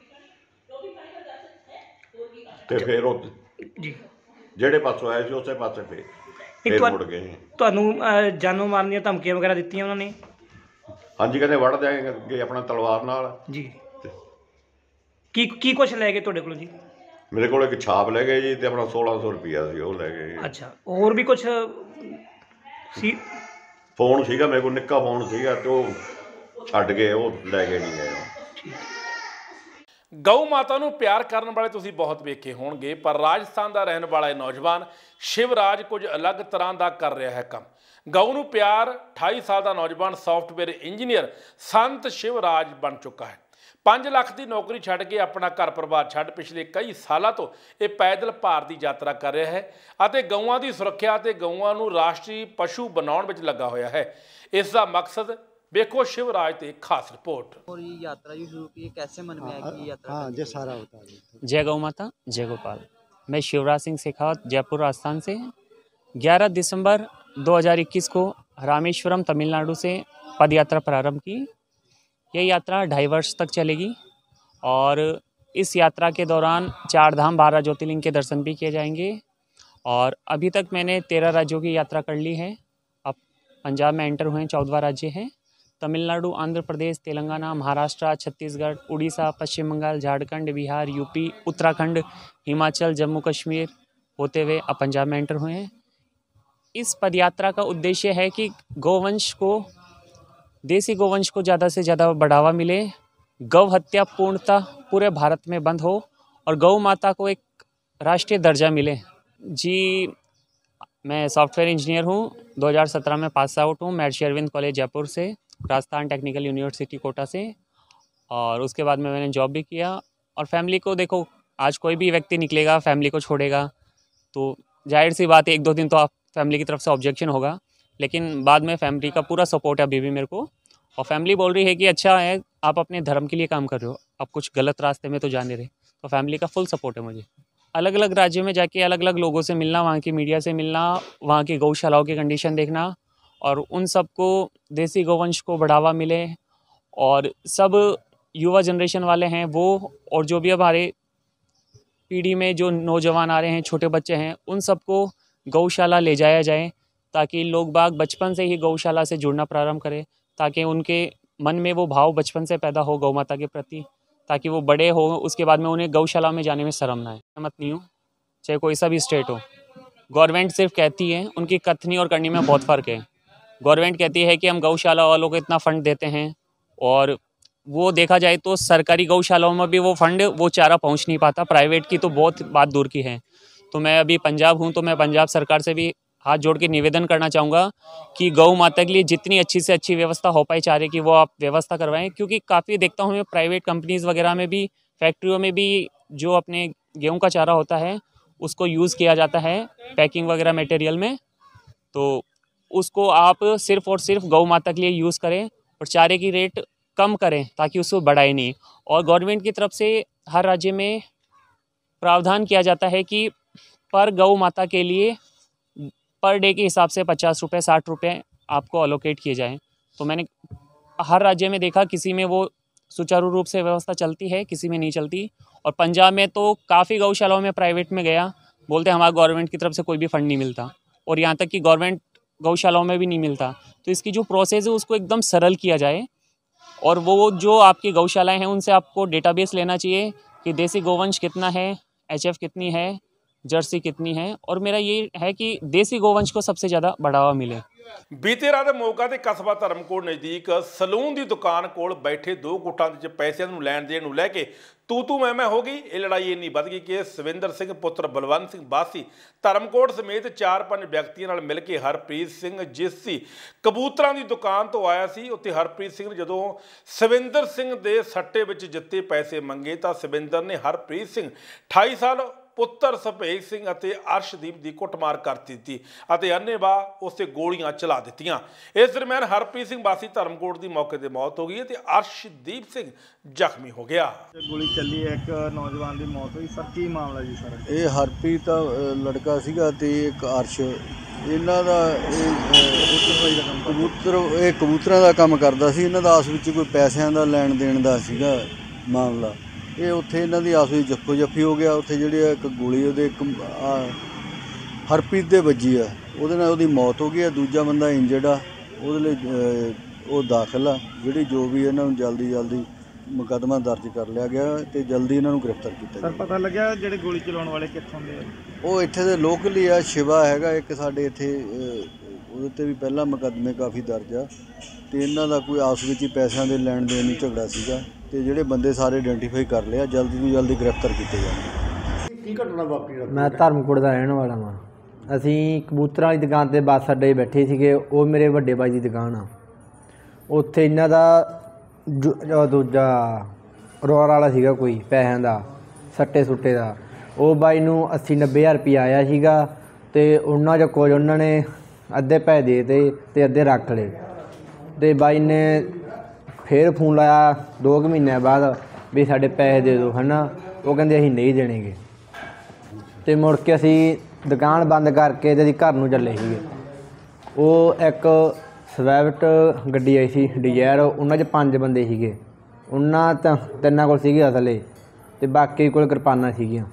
ਤੇ ਫਿਰ ਉਹ ਜਿਹੜੇ ਪਾਸੋਂ ਆਏ ਸੀ ਉਸੇ ਪਾਸੇ ਫੇਰ ਫੇਰ ਮੁੜ ਗਏ। ਤੁਹਾਨੂੰ ਜਾਨੋਂ ਮਾਰਨ ਦੀਆਂ ਧਮਕੀਆਂ ਵਗੈਰਾ ਦਿੱਤੀਆਂ ਉਹਨਾਂ ਨੇ? ਹਾਂਜੀ, ਕਹਿੰਦੇ ਵੜ ਦਿਆਂਗੇ ਆਪਣਾ ਤਲਵਾਰ ਨਾਲ ਜੀ। ਕੀ ਕੀ ਕੁਛ ਲੈ ਗਏ ਤੁਹਾਡੇ ਕੋਲੋਂ ਜੀ? ਮੇਰੇ ਕੋਲ ਇੱਕ ਛਾਪ ਲੈ ਗਏ ਜੀ, ਤੇ ਆਪਣਾ ਸੋਲਾਂ ਸੌ ਰੁਪਇਆ ਸੀ ਉਹ ਲੈ ਗਏ। ਅੱਛਾ, ਹੋਰ ਵੀ ਕੁਛ ਸੀ? ਫੋਨ ਸੀਗਾ ਮੇਰੇ ਕੋਲ, ਨਿੱਕਾ ਫੋਨ ਸੀਗਾ, ਤੇ ਉਹ ਛੱਡ ਗਏ, ਉਹ ਲੈ ਕੇ ਨਹੀਂ ਗਏ। ਗਊ ਮਾਤਾ ਨੂੰ ਪਿਆਰ ਕਰਨ ਵਾਲੇ ਤੁਸੀਂ ਬਹੁਤ ਵੇਖੇ ਹੋਣਗੇ, ਪਰ ਰਾਜਸਥਾਨ ਦਾ ਰਹਿਣ ਵਾਲਾ ਇਹ ਨੌਜਵਾਨ ਸ਼ਿਵਰਾਜ ਕੁਝ ਅਲੱਗ ਤਰ੍ਹਾਂ ਦਾ ਕਰ ਰਿਹਾ ਹੈ ਕੰਮ। ਗਊ ਨੂੰ ਪਿਆਰ ਅਠਾਈ ਸਾਲ ਦਾ ਨੌਜਵਾਨ ਸੌਫਟਵੇਅਰ ਇੰਜੀਨੀਅਰ ਸੰਤ ਸ਼ਿਵਰਾਜ ਬਣ ਚੁੱਕਾ ਹੈ। पाँच ਲੱਖ ਦੀ ਨੌਕਰੀ ਛੱਡ ਕੇ ਆਪਣਾ ਘਰ ਪਰਿਵਾਰ ਛੱਡ ਪਿਛਲੇ ਕਈ ਸਾਲਾਂ ਤੋਂ ਇਹ ਪੈਦਲ ਭਾਰਤ ਦੀ ਯਾਤਰਾ ਕਰ ਰਿਹਾ ਹੈ ਅਤੇ ਗਊਆਂ ਦੀ ਸੁਰੱਖਿਆ ਅਤੇ ਗਊਆਂ ਨੂੰ ਰਾਸ਼ਟਰੀ ਪਸ਼ੂ ਬਣਾਉਣ ਵਿੱਚ ਲੱਗਾ ਹੋਇਆ ਹੈ। ਇਸ ਦਾ ਮਕਸਦ देखो शिवराज ते खास रिपोर्ट। और ये यात्रा जो शुरू की कैसे मन में आया कि ये यात्रा? हाँ, जय सारा होता है। जय गौ माता, जय गोपाल। मैं शिवराज सिंह शेखावत जयपुर राजस्थान से ग्यारह दिसंबर दो हज़ार इक्कीस को रामेश्वरम तमिलनाडु से पद यात्रा प्रारंभ की। ये यात्रा ढाई वर्ष तक चलेगी और इस यात्रा के दौरान चार धाम बारह ज्योतिर्लिंग के दर्शन भी किए जाएंगे। और अभी तक मैंने तेरह राज्यों की यात्रा कर ली है। अब पंजाब में एंटर हुए चौदह राज्य हैं। तमिलनाडु, आंध्र प्रदेश, तेलंगाना, महाराष्ट्र, छत्तीसगढ़, उड़ीसा, पश्चिम बंगाल, झारखंड, बिहार, यूपी, उत्तराखंड, हिमाचल, जम्मू कश्मीर होते हुए अब पंजाब में एंटर हुए हैं। इस पदयात्रा का उद्देश्य है कि गौवंश को, देसी गौवंश को ज़्यादा से ज़्यादा बढ़ावा मिले, गौ हत्या पूर्णतः पूरे भारत में बंद हो और गौ माता को एक राष्ट्रीय दर्जा मिले। जी, मैं सॉफ्टवेयर इंजीनियर हूँ, दो हज़ार सत्रह में पास आउट हूँ महर्षि अरविंद कॉलेज जयपुर से, राजस्थान टेक्निकल यूनिवर्सिटी कोटा से। और उसके बाद में मैंने जॉब भी किया। और फैमिली को देखो, आज कोई भी व्यक्ति निकलेगा फैमिली को छोड़ेगा तो जाहिर सी बात है एक दो दिन तो आप फैमिली की तरफ से ऑब्जेक्शन होगा, लेकिन बाद में फैमिली का पूरा सपोर्ट है अभी भी मेरे को। और फैमिली बोल रही है कि अच्छा है आप अपने धर्म के लिए काम कर रहे हो, आप कुछ गलत रास्ते में तो जा नहीं रहे, तो फैमिली का फुल सपोर्ट है मुझे। अलग अलग राज्यों में जाके अलग अलग लोगों से मिलना, वहाँ की मीडिया से मिलना, वहाँ की गौशालाओं की कंडीशन देखना और उन सबको देसी गौवंश को बढ़ावा मिले। और सब युवा जनरेशन वाले हैं वो, और जो भी हमारे पीढ़ी में जो नौजवान आ रहे हैं, छोटे बच्चे हैं, उन सबको गौशाला ले जाया जाए ताकि लोग बाग बचपन से ही गौशाला से जुड़ना प्रारंभ करें, ताकि उनके मन में वो भाव बचपन से पैदा हो गौ माता के प्रति, ताकि वो बड़े हो उसके बाद में उन्हें गौशाला में जाने में शर्म ना आए। मत नहीं हो, चाहे कोई सा भी स्टेट हो, गवर्नमेंट सिर्फ कहती है, उनकी कथनी और करनी में बहुत फ़र्क है। गवर्नमेंट कहती है कि हम गौशाला वालों को इतना फ़ंड देते हैं, और वो देखा जाए तो सरकारी गौशालाओं में भी वो फंड, वो चारा पहुंच नहीं पाता, प्राइवेट की तो बहुत बात दूर की है। तो मैं अभी पंजाब हूं, तो मैं पंजाब सरकार से भी हाथ जोड़ के निवेदन करना चाहूँगा कि गौ माता के लिए जितनी अच्छी से अच्छी व्यवस्था हो पाए चारे की, वो आप व्यवस्था करवाएं। क्योंकि काफ़ी देखता हूँ मैं प्राइवेट कंपनीज़ वगैरह में भी, फैक्ट्रियों में भी जो अपने गेहूँ का चारा होता है उसको यूज़ किया जाता है पैकिंग वगैरह मटेरियल में, तो उसको आप सिर्फ़ और सिर्फ गौ माता के लिए यूज़ करें और चारे की रेट कम करें ताकि उसको बढ़ाए नहीं। और गवर्नमेंट की तरफ से हर राज्य में प्रावधान किया जाता है कि पर गौ माता के लिए पर डे के हिसाब से पचास रुपये साठ रुपये आपको अलोकेट किए जाएं। तो मैंने हर राज्य में देखा, किसी में वो सुचारू रूप से व्यवस्था चलती है, किसी में नहीं चलती। और पंजाब में तो काफ़ी गौशालाओं में प्राइवेट में गया, बोलते हमारा गवर्नमेंट की तरफ से कोई भी फंड नहीं मिलता, और यहाँ तक कि गवर्नमेंट गौशालाओं में भी नहीं मिलता। तो इसकी जो प्रोसेस है उसको एकदम सरल किया जाए, और वो जो आपकी गौशालाएं हैं उनसे आपको डेटाबेस लेना चाहिए कि देसी गोवंश कितना है, एचएफ कितनी है, जर्सी कितनी है। और मेरा ये है कि देसी गोवंश को सबसे ज़्यादा बढ़ावा मिले। बीते रात ਮੋਗਾ ਦੇ ਕਸਬਾ ਧਰਮਕੋਟ ਨਜ਼ਦੀਕ ਸਲੂਨ ਦੀ ਦੁਕਾਨ ਕੋਲ ਬੈਠੇ ਦੋ ਗੁੱਟਾਂ ਦੇ ਪੈਸਿਆਂ ਨੂੰ ਲੈਣ ਦੇਣ ਨੂੰ ਲੈ ਕੇ ਤੂ ਤੂ ਮੈਂ ਮੈਂ ਹੋ ਗਈ। ਇਹ ਲੜਾਈ ਇੰਨੀ ਵੱਧ ਗਈ ਕਿ ਸਵਿੰਦਰ ਸਿੰਘ ਪੁੱਤਰ ਬਲਵੰਤ ਸਿੰਘ ਬਾਸੀ ਧਰਮਕੋਟ ਸਮੇਤ ਚਾਰ ਪੰਜ ਵਿਅਕਤੀਆਂ ਨਾਲ ਮਿਲ ਕੇ ਹਰਪ੍ਰੀਤ ਸਿੰਘ ਜਿਸ ਸੀ ਕਬੂਤਰਾਂ ਦੀ ਦੁਕਾਨ ਤੋਂ ਆਇਆ ਸੀ, ਉੱਥੇ ਹਰਪ੍ਰੀਤ ਸਿੰਘ ਨੇ ਜਦੋਂ ਸਵਿੰਦਰ ਸਿੰਘ ਦੇ ਸੱਟੇ ਵਿੱਚ ਜਿੱਤੇ ਪੈਸੇ ਮੰਗੇ ਤਾਂ ਸਵਿੰਦਰ ਨੇ ਹਰਪ੍ਰੀਤ ਸਿੰਘ ਅਠਾਈ ਸਾਲ ਪੁੱਤਰ ਸੁਭੇਗ ਸਿੰਘ ਅਤੇ ਅਰਸ਼ਦੀਪ ਦੀ ਕੁੱਟਮਾਰ ਕਰ ਦਿੱਤੀ ਅਤੇ ਅੰਨ੍ਹੇਵਾਹ ਉਸ 'ਤੇ ਗੋਲੀਆਂ ਚਲਾ ਦਿੱਤੀਆਂ। ਇਸ ਦਰਮਿਆਨ ਹਰਪ੍ਰੀਤ ਸਿੰਘ ਵਾਸੀ ਧਰਮਕੋਟ ਦੀ ਮੌਕੇ 'ਤੇ ਮੌਤ ਹੋ ਗਈ ਅਤੇ ਅਰਸ਼ਦੀਪ ਸਿੰਘ ਜ਼ਖਮੀ ਹੋ ਗਿਆ। ਗੋਲੀ ਚੱਲੀ, ਇੱਕ ਨੌਜਵਾਨ ਦੀ ਮੌਤ ਹੋਈ। ਸਰ ਕੀ ਮਾਮਲਾ ਜੀ ਸਰ? ਇਹ ਹਰਪ੍ਰੀਤ ਲੜਕਾ ਸੀਗਾ ਤੇ ਇੱਕ ਅਰਸ਼, ਇਹਨਾਂ ਦਾ ਇਹ ਕਬੂਤਰ ਇਹ ਕਬੂਤਰਾਂ ਦਾ ਕੰਮ ਕਰਦਾ ਸੀ। ਇਹਨਾਂ ਦਾ ਆਸ ਵਿੱਚ ਕੋਈ ਪੈਸਿਆਂ ਦਾ ਲੈਣ ਦੇਣ ਦਾ ਸੀਗਾ ਮਾਮਲਾ। ਇਹ ਉੱਥੇ ਇਹਨਾਂ ਦੀ ਆਪਸ ਵਿੱਚ ਜੱਫੋ ਜੱਫੀ ਹੋ ਗਿਆ। ਉੱਥੇ ਜਿਹੜੀ ਇੱਕ ਗੋਲੀ ਉਹਦੇ ਇੱਕ ਹਰਪ੍ਰੀਤ ਦੇ ਵੱਜੀ ਆ, ਉਹਦੇ ਨਾਲ ਉਹਦੀ ਮੌਤ ਹੋ ਗਈ ਆ। ਦੂਜਾ ਬੰਦਾ ਇੰਜਰਡ ਆ, ਉਹਦੇ ਲਈ ਉਹ ਦਾਖਲ ਆ। ਜਿਹੜੀ ਜੋ ਵੀ ਇਹਨਾਂ ਨੂੰ ਜਲਦੀ ਜਲਦੀ ਮੁਕੱਦਮਾ ਦਰਜ ਕਰ ਲਿਆ ਗਿਆ ਤੇ ਜਲਦੀ ਇਹਨਾਂ ਨੂੰ ਗ੍ਰਿਫਤਾਰ ਕੀਤਾ ਗਿਆ। ਸਰ ਪਤਾ ਲੱਗਿਆ ਜਿਹੜੇ ਗੋਲੀ ਚਲਾਉਣ ਵਾਲੇ ਕਿੱਥੋਂ ਦੇ ਆ? ਉਹ ਇੱਥੇ ਦੇ ਲੋਕਲ ਹੀ ਆ। ਸ਼ਿਵਾ ਹੈਗਾ ਇੱਕ ਸਾਡੇ ਇੱਥੇ, ਉਹਦੇ 'ਤੇ ਵੀ ਪਹਿਲਾਂ ਮੁਕੱਦਮੇ ਕਾਫੀ ਦਰਜ ਆ ਤੇ ਇਹਨਾਂ ਦਾ ਕੋਈ ਆਪਸ ਵਿੱਚ ਹੀ ਪੈਸਿਆਂ ਦੇ ਲੈਣ ਦੇਣ ਨੂੰ ਝਗੜਾ ਸੀਗਾ ਤੇ ਜਿਹੜੇ ਬੰਦੇ ਸਾਰੇ ਆਇਡੈਂਟੀਫਾਈ ਕਰ ਲਿਆ, ਜਲਦੀ ਤੋਂ ਜਲਦੀ ਗ੍ਰਿਫਤਾਰ ਕੀਤੇ ਜਾਣਗੇ। ਕੀ ਘਟਨਾ ਵਾਪਰੀ? ਮੈਂ ਧਰਮਕੋਟ ਦਾ ਰਹਿਣ ਵਾਲਾ ਵਾਂ। ਅਸੀਂ ਕਬੂਤਰਾਂ ਵਾਲੀ ਦੁਕਾਨ 'ਤੇ ਬੱਸ ਅੱਡੇ ਬੈਠੇ ਸੀਗੇ। ਉਹ ਮੇਰੇ ਵੱਡੇ ਬਾਈ ਦੀ ਦੁਕਾਨ ਆ। ਉੱਥੇ ਇਹਨਾਂ ਦਾ ਦੂਜਾ ਰੋੜ ਵਾਲਾ ਸੀਗਾ ਕੋਈ ਪੈਸਿਆਂ ਦਾ ਸੱਟੇ ਸੁੱਟੇ ਦਾ। ਉਹ ਬਾਈ ਨੂੰ ਅੱਸੀ ਨੱਬੇ ਹਜ਼ਾਰ ਰੁਪਈਆ ਆਇਆ ਸੀਗਾ ਅਤੇ ਉਹਨਾਂ 'ਚੋਂ ਕੁਝ ਉਹਨਾਂ ਨੇ ਅੱਧੇ ਪੈਸੇ ਦੇ ਦਿੱਤੇ ਅਤੇ ਅੱਧੇ ਰੱਖ ਲਏ। ਅਤੇ ਬਾਈ ਨੇ ਫਿਰ ਫੋਨ ਲਾਇਆ ਦੋ ਕੁ ਮਹੀਨਿਆਂ ਬਾਅਦ ਵੀ ਸਾਡੇ ਪੈਸੇ ਦੇ ਦਿਓ ਹੈ ਨਾ। ਉਹ ਕਹਿੰਦੇ ਅਸੀਂ ਨਹੀਂ ਦੇਣਗੇ ਅਤੇ ਮੁੜ ਕੇ ਅਸੀਂ ਦੁਕਾਨ ਬੰਦ ਕਰਕੇ ਅਤੇ ਅਸੀਂ ਘਰ ਨੂੰ ਚੱਲੇ ਸੀਗੇ। ਉਹ ਇੱਕ ਸਵਿਫਟ ਗੱਡੀ ਆਈ ਸੀ ਡਿਜ਼ਾਇਰ, ਉਹਨਾਂ 'ਚ ਪੰਜ ਬੰਦੇ ਸੀਗੇ। ਉਹਨਾਂ ਤਾਂ ਤਿੰਨਾਂ ਕੋਲ ਸੀਗੇ ਅਸਲੇ ਅਤੇ ਬਾਕੀ ਕੋਲ ਕਿਰਪਾਨਾਂ ਸੀਗੀਆਂ।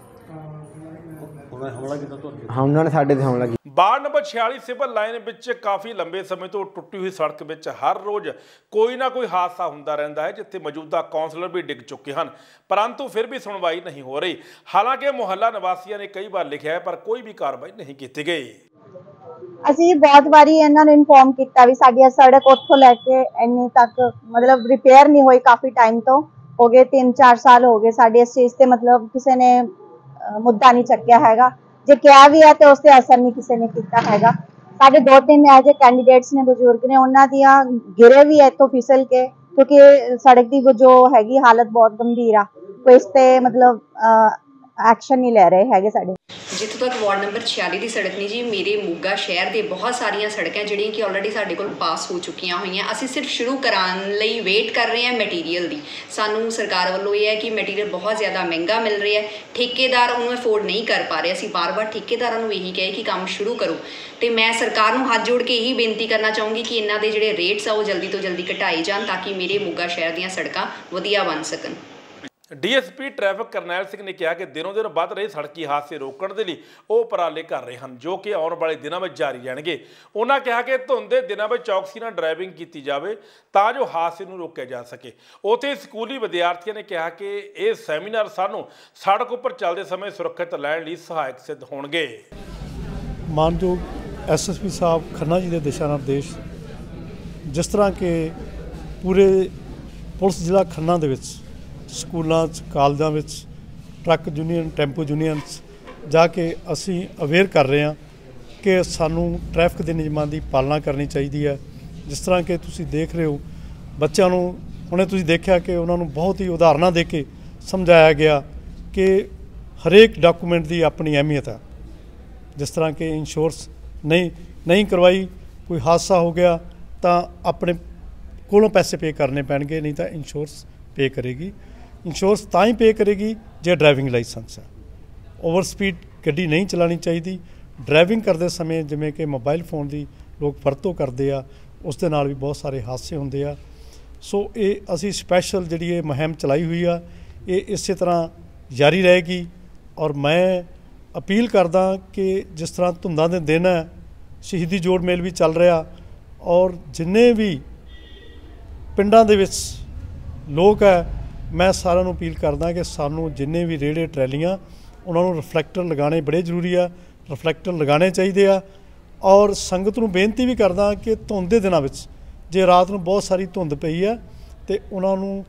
ਹਾਂ ਉਹਨਾਂ ਨੇ ਸਾਡੇ 'ਤੇ ਹਮਲਾ ਕੀਤਾ। ਵਾਰਡ ਨੰਬਰ ਛਿਆਲੀ ਸਿਵਲ ਲਾਈਨ ਵਿੱਚ ਕਾਫੀ ਲੰਬੇ ਸਮੇਂ ਤੋਂ ਟੁੱਟੀ ਹੋਈ ਸੜਕ ਵਿੱਚ ਹਰ ਰੋਜ਼ ਕੋਈ ਨਾ ਕੋਈ ਹਾਦਸਾ ਹੁੰਦਾ ਰਹਿੰਦਾ ਹੈ, ਜਿੱਥੇ ਮੌਜੂਦਾ ਕੌਂਸਲਰ ਵੀ ਡਿੱਗ ਚੁੱਕੇ ਹਨ, ਪਰੰਤੂ ਫਿਰ ਵੀ ਸੁਣਵਾਈ ਨਹੀਂ ਹੋ ਰਹੀ। ਹਾਲਾਂਕਿ ਮੁਹੱਲਾ ਨਿਵਾਸੀਆਂ ਨੇ ਕਈ ਵਾਰ ਲਿਖਿਆ ਹੈ, ਪਰ ਕੋਈ ਵੀ ਕਾਰਵਾਈ ਨਹੀਂ ਕੀਤੀ ਗਈ। ਅਸੀਂ ਬਹੁਤ ਵਾਰੀ ਇਹਨਾਂ ਨੂੰ ਇਨਫੋਰਮ ਕੀਤਾ ਵੀ ਸਾਡੀ ਸੜਕ ਉੱਥੋਂ ਲੈ ਕੇ ਇੰਨੇ ਤੱਕ ਮਤਲਬ ਰਿਪੇਅਰ ਨਹੀਂ ਹੋਈ। ਕਾਫੀ ਟਾਈਮ ਤੋਂ ਹੋ ਗਏ, ਤਿੰਨ ਚਾਰ ਸਾਲ ਹੋ ਗਏ ਸਾਡੇ ਇਸ ਚੀਜ਼ ਤੇ ਮਤਲਬ ਕਿਸੇ ਨੇ ਮੁੱਦਾ ਨਹੀਂ ਚੱਕਿਆ ਹੈਗਾ। ਜੇ ਕਿਹਾ ਵੀ ਹੈ ਤੇ ਉਸ ਤੇ ਅਸਰ ਨਹੀਂ ਕਿਸੇ ਨੇ ਕੀਤਾ ਹੈਗਾ। ਸਾਡੇ ਦੋ ਤਿੰਨ ਇਹੋ ਜਿਹੇ ਕੈਂਡੀਡੇਟਸ ਨੇ, ਬਜ਼ੁਰਗ ਨੇ, ਉਹਨਾਂ ਦੀਆਂ ਗਿਰੇ ਵੀ ਹੈ ਇੱਥੋਂ ਫਿਸਲ ਕੇ, ਕਿਉਂਕਿ ਸੜਕ ਦੀ ਜੋ ਹੈਗੀ ਹਾਲਤ ਬਹੁਤ ਗੰਭੀਰ ਆ। ਕੋਈ ਇਸ ਤੇ ਮਤਲਬ ਐਕਸ਼ਨ ਨਹੀਂ ਲੈ ਰਹੇ ਹੈਗੇ ਸਾਡੇ। ਜਿੱਥੋਂ ਤੱਕ ਵਾਰਡ ਨੰਬਰ ਛਿਆਲੀ ਦੀ ਸੜਕ ਨਹੀਂ ਜੀ, ਮੇਰੇ ਮੋਗਾ ਸ਼ਹਿਰ ਦੇ ਬਹੁਤ ਸਾਰੀਆਂ ਸੜਕਾਂ ਜਿਹੜੀਆਂ ਕਿ ਆਲਰੇਡੀ ਸਾਡੇ ਕੋਲ ਪਾਸ ਹੋ ਚੁੱਕੀਆਂ ਹੋਈਆਂ। ਅਸੀਂ ਸਿਰਫ ਸ਼ੁਰੂ ਕਰਾਉਣ ਲਈ ਵੇਟ ਕਰ ਰਹੇ ਹਾਂ ਮਟੀਰੀਅਲ ਦੀ। ਸਾਨੂੰ ਸਰਕਾਰ ਵੱਲੋਂ ਇਹ ਹੈ ਕਿ ਮਟੀਰੀਅਲ ਬਹੁਤ ਜ਼ਿਆਦਾ ਮਹਿੰਗਾ ਮਿਲ ਰਿਹਾ ਹੈ, ਠੇਕੇਦਾਰ ਉਹਨੂੰ ਅਫੋਰਡ ਨਹੀਂ ਕਰ ਪਾ ਰਹੇ। ਅਸੀਂ ਬਾਰ-ਬਾਰ ਠੇਕੇਦਾਰਾਂ ਨੂੰ ਇਹੀ ਕਹੇ ਕਿ ਕੰਮ ਸ਼ੁਰੂ ਕਰੋ, ਅਤੇ ਮੈਂ ਸਰਕਾਰ ਨੂੰ ਹੱਥ ਜੋੜ ਕੇ ਇਹੀ ਬੇਨਤੀ ਕਰਨਾ ਚਾਹੂੰਗੀ ਕਿ ਇਹਨਾਂ ਦੇ ਜਿਹੜੇ ਰੇਟਸ ਆ ਉਹ ਜਲਦੀ ਤੋਂ ਜਲਦੀ ਘਟਾਏ ਜਾਣ, ਤਾਂ ਕਿ ਮੇਰੇ ਮੋਗਾ ਸ਼ਹਿਰ ਦੀਆਂ ਸੜਕਾਂ ਵਧੀਆ ਬਣ ਸਕਣ। D S P traffic Karnail Singh ਨੇ ਕਿਹਾ ਕਿ ਦਿਨੋਂ ਦਿਨ ਵੱਧ ਰਹੇ ਸੜਕੀ ਹਾਦਸੇ ਰੋਕਣ ਦੇ ਲਈ ਉਹ ਉਪਰਾਲੇ ਕਰ ਰਹੇ ਹਨ, ਜੋ ਕਿ ਆਉਣ ਵਾਲੇ ਦਿਨਾਂ ਵਿੱਚ ਜਾਰੀ ਰਹਿਣਗੇ। ਉਹਨਾਂ ਕਿਹਾ ਕਿ ਧੁੰਦ ਦੇ ਦਿਨਾਂ ਵਿੱਚ ਚੌਕਸੀ ਨਾਲ ਡਰਾਈਵਿੰਗ ਕੀਤੀ ਜਾਵੇ ਤਾਂ ਜੋ ਹਾਦਸੇ ਨੂੰ ਰੋਕਿਆ ਜਾ ਸਕੇ। ਉੱਥੇ ਸਕੂਲੀ ਵਿਦਿਆਰਥੀਆਂ ਨੇ ਕਿਹਾ ਕਿ ਇਹ ਸੈਮੀਨਾਰ ਸਾਨੂੰ ਸੜਕ ਉੱਪਰ ਚੱਲਦੇ ਸਮੇਂ ਸੁਰੱਖਿਅਤ ਰਹਿਣ ਲਈ ਸਹਾਇਕ ਸਿੱਧ ਹੋਣਗੇ। ਮਾਨਯੋਗ S S P Sahib Khanna ji ਦੇ ਦਿਸ਼ਾ ਨਿਰਦੇਸ਼, ਜਿਸ ਤਰ੍ਹਾਂ ਕਿ ਪੂਰੇ ਪੁਲਿਸ ਜ਼ਿਲ੍ਹਾ ਖੰਨਾ ਦੇ ਵਿੱਚ ਸਕੂਲਾਂ 'ਚ ਕਾਲਜਾਂ ਵਿੱਚ ਟਰੱਕ ਯੂਨੀਅਨ ਟੈਂਪੂ ਯੂਨੀਅਨਸ ਜਾ ਕੇ ਅਸੀਂ ਅਵੇਅਰ ਕਰ ਰਹੇ ਹਾਂ ਕਿ ਸਾਨੂੰ ਟ੍ਰੈਫਿਕ ਦੇ ਨਿਯਮਾਂ ਦੀ ਪਾਲਣਾ ਕਰਨੀ ਚਾਹੀਦੀ ਹੈ। ਜਿਸ ਤਰ੍ਹਾਂ ਕਿ ਤੁਸੀਂ ਦੇਖ ਰਹੇ ਹੋ ਬੱਚਿਆਂ ਨੂੰ, ਹੁਣੇ ਤੁਸੀਂ ਦੇਖਿਆ ਕਿ ਉਹਨਾਂ ਨੂੰ ਬਹੁਤ ਹੀ ਉਦਾਹਰਨਾਂ ਦੇ ਕੇ ਸਮਝਾਇਆ ਗਿਆ ਕਿ ਹਰੇਕ ਡਾਕੂਮੈਂਟ ਦੀ ਆਪਣੀ ਅਹਿਮੀਅਤ ਹੈ। ਜਿਸ ਤਰ੍ਹਾਂ ਕਿ ਇੰਸ਼ੋਰੈਂਸ ਨਹੀਂ ਨਹੀਂ ਕਰਵਾਈ, ਕੋਈ ਹਾਦਸਾ ਹੋ ਗਿਆ ਤਾਂ ਆਪਣੇ ਕੋਲੋਂ ਪੈਸੇ ਪੇ ਕਰਨੇ ਪੈਣਗੇ, ਨਹੀਂ ਤਾਂ ਇੰਸ਼ੋਰੈਂਸ ਪੇ ਕਰੇਗੀ। ਇੰਸ਼ੋਰੈਂਸ ਤਾਂ ਹੀ ਪੇ ਕਰੇਗੀ ਜੇ ਡਰਾਈਵਿੰਗ ਲਾਇਸੈਂਸ ਹੈ। ਓਵਰ ਸਪੀਡ ਗੱਡੀ ਨਹੀਂ ਚਲਾਉਣੀ ਚਾਹੀਦੀ। ਡਰਾਈਵਿੰਗ ਕਰਦੇ ਸਮੇਂ ਜਿਵੇਂ ਕਿ ਮੋਬਾਈਲ ਫੋਨ ਦੀ ਲੋਕ ਵਰਤੋਂ ਕਰਦੇ ਆ, ਉਸ ਦੇ ਨਾਲ ਵੀ ਬਹੁਤ ਸਾਰੇ ਹਾਦਸੇ ਹੁੰਦੇ ਆ। ਸੋ ਇਹ ਅਸੀਂ ਸਪੈਸ਼ਲ ਜਿਹੜੀ ਇਹ ਮੁਹਿੰਮ ਚਲਾਈ ਹੋਈ ਆ, ਇਹ ਇਸੇ ਤਰ੍ਹਾਂ ਜਾਰੀ ਰਹੇਗੀ। ਔਰ ਮੈਂ ਅਪੀਲ ਕਰਦਾ ਕਿ ਜਿਸ ਤਰ੍ਹਾਂ ਧੁੰਦਾਂ ਦੇ ਦਿਨ ਹੈ, ਸ਼ਹੀਦੀ ਜੋੜ ਮੇਲ ਵੀ ਚੱਲ ਰਿਹਾ, ਔਰ ਜਿੰਨੇ ਵੀ ਪਿੰਡਾਂ ਦੇ ਵਿੱਚ ਲੋਕ ਹੈ, ਮੈਂ ਸਾਰਿਆਂ ਨੂੰ ਅਪੀਲ ਕਰਦਾ ਕਿ ਸਾਨੂੰ ਜਿੰਨੇ ਵੀ ਰੇੜੇ ਟਰੈਲੀਆਂ ਉਹਨਾਂ ਨੂੰ ਰਿਫਲੈਕਟਰ ਲਗਾਉਣੇ ਬੜੇ ਜ਼ਰੂਰੀ ਆ, ਰਿਫਲੈਕਟਰ ਲਗਾਉਣੇ ਚਾਹੀਦੇ ਆ। ਔਰ ਸੰਗਤ ਨੂੰ ਬੇਨਤੀ ਵੀ ਕਰਦਾ ਕਿ ਧੁੰਦ ਦੇ ਦਿਨਾਂ ਵਿੱਚ ਜੇ ਰਾਤ ਨੂੰ ਬਹੁਤ ਸਾਰੀ ਧੁੰਦ ਪਈ ਆ ਅਤੇ ਉਹਨਾਂ ਨੂੰ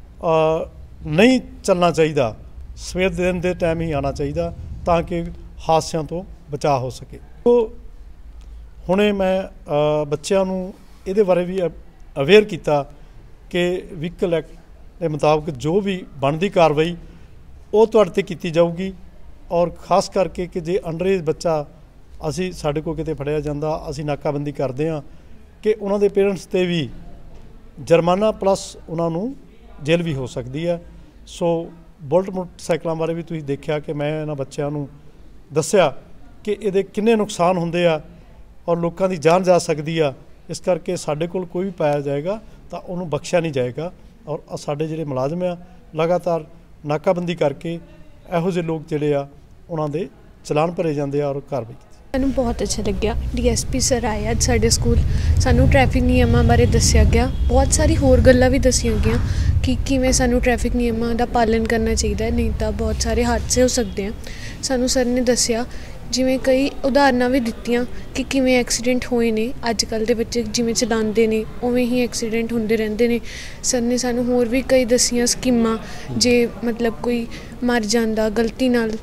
ਨਹੀਂ ਚੱਲਣਾ ਚਾਹੀਦਾ, ਸਵੇਰ ਦੇ ਦਿਨ ਦੇ ਟਾਈਮ ਹੀ ਆਉਣਾ ਚਾਹੀਦਾ ਤਾਂ ਕਿ ਹਾਦਸਿਆਂ ਤੋਂ ਬਚਾਅ ਹੋ ਸਕੇ। ਸੋ ਹੁਣੇ ਮੈਂ ਬੱਚਿਆਂ ਨੂੰ ਇਹਦੇ ਬਾਰੇ ਵੀ ਅਵੇਅਰ ਕੀਤਾ ਕਿ ਵਹੀਕਲ ਐਕਟ ਦੇ ਮੁਤਾਬਕ ਜੋ ਵੀ ਬਣਦੀ ਕਾਰਵਾਈ ਉਹ ਤੁਹਾਡੇ 'ਤੇ ਕੀਤੀ ਜਾਊਗੀ। ਔਰ ਖਾਸ ਕਰਕੇ ਕਿ ਜੇ ਅੰਡਰ ਏਜ ਬੱਚਾ ਅਸੀਂ ਸਾਡੇ ਕੋਲ ਕਿਤੇ ਫੜਿਆ ਜਾਂਦਾ, ਅਸੀਂ ਨਾਕਾਬੰਦੀ ਕਰਦੇ ਹਾਂ ਕਿ ਉਹਨਾਂ ਦੇ ਪੇਰੈਂਟਸ 'ਤੇ ਵੀ ਜੁਰਮਾਨਾ ਪਲੱਸ ਉਹਨਾਂ ਨੂੰ ਜੇਲ੍ਹ ਵੀ ਹੋ ਸਕਦੀ ਹੈ। ਸੋ ਬੁਲਟ ਮੋਟਰਸਾਈਕਲਾਂ ਬਾਰੇ ਵੀ ਤੁਸੀਂ ਦੇਖਿਆ ਕਿ ਮੈਂ ਇਹਨਾਂ ਬੱਚਿਆਂ ਨੂੰ ਦੱਸਿਆ ਕਿ ਇਹਦੇ ਕਿੰਨੇ ਨੁਕਸਾਨ ਹੁੰਦੇ ਆ ਔਰ ਲੋਕਾਂ ਦੀ ਜਾਨ ਜਾ ਸਕਦੀ ਆ। ਇਸ ਕਰਕੇ ਸਾਡੇ ਕੋਲ ਕੋਈ ਵੀ ਪਾਇਆ ਜਾਏਗਾ ਤਾਂ ਉਹਨੂੰ ਬਖਸ਼ਿਆ ਨਹੀਂ ਜਾਏਗਾ। ਔਰ ਸਾਡੇ ਜਿਹੜੇ ਮੁਲਾਜ਼ਮ ਆ ਲਗਾਤਾਰ ਨਾਕਾਬੰਦੀ ਕਰਕੇ ਇਹੋ ਜਿਹੇ ਲੋਕ ਜਿਹੜੇ ਆ ਉਹਨਾਂ ਦੇ ਚਲਾਨ ਭਰੇ ਜਾਂਦੇ ਆ ਔਰ ਕਾਰਵਾਈ ਕੀਤੀ। ਮੈਨੂੰ ਬਹੁਤ ਅੱਛਾ ਲੱਗਿਆ, ਡੀ ਐਸ ਪੀ ਸਰ ਆਏ ਅੱਜ ਸਾਡੇ ਸਕੂਲ, ਸਾਨੂੰ ਟ੍ਰੈਫਿਕ ਨਿਯਮਾਂ ਬਾਰੇ ਦੱਸਿਆ ਗਿਆ, ਬਹੁਤ ਸਾਰੀ ਹੋਰ ਗੱਲਾਂ ਵੀ ਦੱਸੀਆਂ ਗਈਆਂ ਕਿ ਕਿਵੇਂ ਸਾਨੂੰ ਟ੍ਰੈਫਿਕ ਨਿਯਮਾਂ ਦਾ ਪਾਲਣ ਕਰਨਾ ਚਾਹੀਦਾ, ਨਹੀਂ ਤਾਂ ਬਹੁਤ ਸਾਰੇ ਹਾਦਸੇ ਹੋ ਸਕਦੇ ਆ। ਸਾਨੂੰ ਸਰ ਨੇ ਦੱਸਿਆ, ਜਿਵੇਂ ਕਈ ਉਦਾਹਰਨਾਂ ਵੀ ਦਿੱਤੀਆਂ ਕਿ ਕਿਵੇਂ ਐਕਸੀਡੈਂਟ ਹੋਏ ਨੇ। ਅੱਜ ਕੱਲ੍ਹ ਦੇ ਬੱਚੇ ਜਿਵੇਂ ਚਲਾਉਂਦੇ ਨੇ ਉਵੇਂ ਹੀ ਐਕਸੀਡੈਂਟ ਹੁੰਦੇ ਰਹਿੰਦੇ ਨੇ। ਸਰ ਨੇ ਸਾਨੂੰ ਹੋਰ ਵੀ ਕਈ ਦੱਸੀਆਂ ਸਕੀਮਾਂ, ਜੇ ਮਤਲਬ ਕੋਈ ਮਰ ਜਾਂਦਾ ਗਲਤੀ ਨਾਲ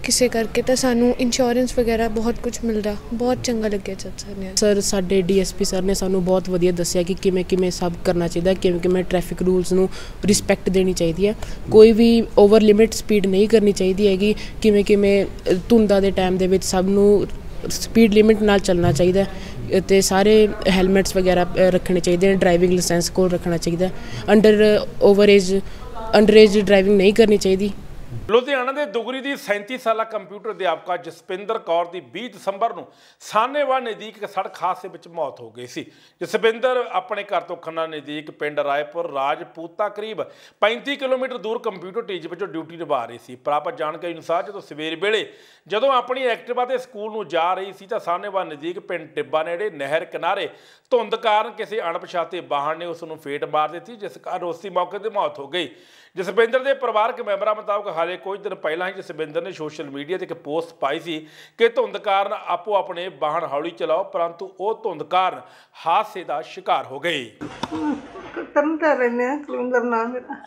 ਕਿਸੇ ਕਰਕੇ ਤਾਂ ਸਾਨੂੰ ਇੰਸ਼ੋਰੈਂਸ ਵਗੈਰਾ ਬਹੁਤ ਕੁਝ ਮਿਲਦਾ। ਬਹੁਤ ਚੰਗਾ ਲੱਗਿਆ ਜੱਜ ਸਰ ਨੇ। ਸਰ ਸਾਡੇ ਡੀਐਸਪੀ ਸਰ ਨੇ ਸਾਨੂੰ ਬਹੁਤ ਵਧੀਆ ਦੱਸਿਆ ਕਿ ਕਿਵੇਂ ਕਿਵੇਂ ਸਭ ਕਰਨਾ ਚਾਹੀਦਾ, ਕਿਵੇਂ ਕਿਵੇਂ ਟ੍ਰੈਫਿਕ ਰੂਲਸ ਨੂੰ ਰਿਸਪੈਕਟ ਦੇਣੀ ਚਾਹੀਦੀ ਹੈ, ਕੋਈ ਵੀ ਓਵਰ ਲਿਮਿਟ ਸਪੀਡ ਨਹੀਂ ਕਰਨੀ ਚਾਹੀਦੀ ਹੈਗੀ, ਕਿਵੇਂ ਕਿਵੇਂ ਧੁੰਦਾਂ ਦੇ ਟਾਈਮ ਦੇ ਵਿੱਚ ਸਭ ਨੂੰ ਸਪੀਡ ਲਿਮਿਟ ਨਾਲ ਚੱਲਣਾ ਚਾਹੀਦਾ ਅਤੇ ਸਾਰੇ ਹੈਲਮਟਸ ਵਗੈਰਾ ਰੱਖਣੇ ਚਾਹੀਦੇ ਨੇ, ਡਰਾਈਵਿੰਗ ਲਾਇਸੈਂਸ ਕੋਲ ਰੱਖਣਾ ਚਾਹੀਦਾ, under over age under age driving ਨਹੀਂ ਕਰਨੀ ਚਾਹੀਦੀ। ਲੁਧਿਆਣਾ ਦੇ ਦੁਗਰੀ ਦੀ ਸੈਂਤੀ ਸਾਲਾ ਕੰਪਿਊਟਰ ਅਧਿਆਪਕਾ ਜਸਪਿੰਦਰ ਕੌਰ ਦੀ ਵੀਹ ਦਸੰਬਰ ਨੂੰ ਸਾਹਨੇਵਾਲ ਨਜ਼ਦੀਕ ਇੱਕ ਸੜਕ ਹਾਦਸੇ ਵਿੱਚ ਮੌਤ ਹੋ ਗਈ ਸੀ। ਜਸਪਿੰਦਰ ਆਪਣੇ ਘਰ ਤੋਂ ਖੰਨਾ ਨਜ਼ਦੀਕ ਪਿੰਡ ਰਾਏਪੁਰ ਰਾਜਪੂਤਾ ਕਰੀਬ ਪੈਂਤੀ ਕਿਲੋਮੀਟਰ ਦੂਰ ਕੰਪਿਊਟਰ ਟੀਚਰ ਵਜੋਂ ਡਿਊਟੀ ਨਿਭਾ ਰਹੀ ਸੀ। ਪ੍ਰਾਪਤ ਜਾਣਕਾਰੀ ਅਨੁਸਾਰ ਜਦੋਂ ਸਵੇਰ ਵੇਲੇ ਜਦੋਂ ਆਪਣੀ ਐਕਟਿਵਾ ਤੇ ਸਕੂਲ ਨੂੰ ਜਾ ਰਹੀ ਸੀ ਤਾਂ ਸਾਹਨੇਵਾਲ ਨਜ਼ਦੀਕ ਪਿੰਡ ਟਿੱਬਾ ਨੇੜੇ ਨਹਿਰ ਕਿਨਾਰੇ ਧੁੰਦ ਕਾਰਨ ਕਿਸੇ ਅਣਪਛਾਤੇ ਵਾਹਨ ਨੇ ਉਸ ਨੂੰ ਫੇਟ ਮਾਰ ਦਿੱਤੀ, ਜਿਸ ਕਾਰਨ ਉਸੇ ਮੌਕੇ ਤੇ ਮੌਤ ਹੋ ਗਈ। ਜਸਵਿੰਦਰ ਦੇ ਪਰਿਵਾਰਕ ਮੈਂਬਰਾਂ ਮੁਤਾਬਕ ਹਾਲੇ ਕੁਝ ਦਿਨ ਪਹਿਲਾਂ ਹੀ ਜਸਵਿੰਦਰ ਨੇ ਸੋਸ਼ਲ ਮੀਡੀਆ ਤੇ ਇੱਕ ਪੋਸਟ ਪਾਈ ਸੀ ਕਿ ਧੁੰਦ ਕਾਰਨ ਆਪੋ ਆਪਣੇ ਵਾਹਨ ਹੌਲੀ ਚਲਾਓ, ਪਰੰਤੂ ਉਹ ਧੁੰਦ ਕਾਰਨ ਹਾਦਸੇ ਦਾ ਸ਼ਿਕਾਰ ਹੋ ਗਏ। ਤਰਨਤਾਰਨ ਰਹਿੰਦੇ ਆ, ਕੁਲਵਿੰਦਰ ਨਾਮ ਮੇਰਾ।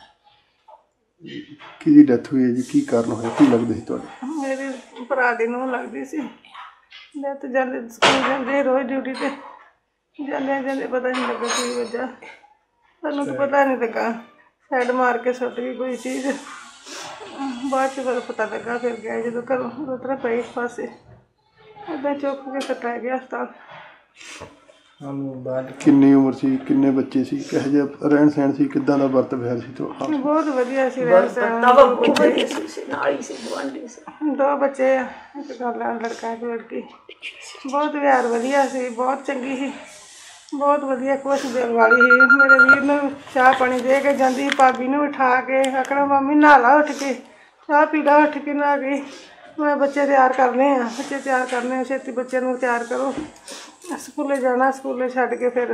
ਕਿਹਦੀ ਡੈਥ ਹੋਈ ਹੈ ਜੀ? ਕੀ ਕਾਰਨ ਹੋਇਆ? ਕੀ ਲੱਗਦਾ ਸੀ ਤੁਹਾਡੇ? ਮੇਰੇ ਭਰਾ ਦੀ ਨੂੰਹ ਲੱਗਦੀ ਸੀ। ਡੈਥ ਜਾਂਦੇ ਸਕੂਲ ਜਾਂਦੇ ਰੋਜ਼ ਡਿਊਟੀ ਤੇ ਜਾਂਦੇ ਜਾਂਦੇ ਪਤਾ ਨਹੀਂ ਲੱਗਾ ਕੀ ਵਜ੍ਹਾ, ਸਾਨੂੰ ਤਾਂ ਪਤਾ ਨਹੀਂ ਲੱਗਾ। ਸਾਈਡ ਮਾਰ ਕੇ ਸੁੱਟ ਗਈ ਕੋਈ ਚੀਜ਼, ਬਾਅਦ 'ਚ ਫਿਰ ਪਤਾ ਲੱਗਾ। ਫਿਰ ਗਿਆ ਜਦੋਂ ਘਰੋਂ ਉਤਰਾ ਪਈ ਇੱਕ ਪਾਸੇ, ਇੱਦਾਂ ਚੁੱਕ ਕੇ ਸੱਟਾ ਗਿਆ ਹਸਪਤਾਲ। ਕਿੰਨੀ ਉਮਰ ਸੀ? ਕਿੰਨੇ ਬੱਚੇ ਸੀ? ਕਿਹੋ ਜਿਹਾ ਰਹਿਣ ਸਹਿਣ ਸੀ? ਕਿੱਦਾਂ ਦਾ ਵਰਤ ਵਿਹਾਰ ਸੀ? ਬਹੁਤ ਵਧੀਆ ਸੀ ਰਹਿਣ ਸਹਿਣ। ਦੋ ਬੱਚੇ ਆ, ਇੱਕ ਗੱਲ ਲੜਕਾ ਇੱਕ ਲੜਕੀ। ਬਹੁਤ ਵਿਹਾਰ ਵਧੀਆ ਸੀ, ਬਹੁਤ ਚੰਗੀ ਸੀ, ਬਹੁਤ ਵਧੀਆ ਖੁਸ਼ ਦਿਲ ਵਾਲੀ ਸੀ। ਮੇਰੇ ਵੀਰ ਨੂੰ ਚਾਹ ਪਾਣੀ ਦੇ ਕੇ ਜਾਂਦੀ, ਭਾਬੀ ਨੂੰ ਉਠਾ ਕੇ ਆਖਣਾ ਮੰਮੀ ਨਹਾ ਲਾ ਉੱਠ ਕੇ, ਚਾਹ ਪੀ ਲਾ ਉੱਠ ਕੇ। ਨਹਾ ਕੇ ਮੈਂ ਬੱਚੇ ਤਿਆਰ ਕਰਨੇ ਆ, ਬੱਚੇ ਤਿਆਰ ਕਰਨੇ ਆ, ਛੇਤੀ ਬੱਚਿਆਂ ਨੂੰ ਤਿਆਰ ਕਰੋ, ਸਕੂਲੇ ਜਾਣਾ। ਸਕੂਲੇ ਛੱਡ ਕੇ ਫਿਰ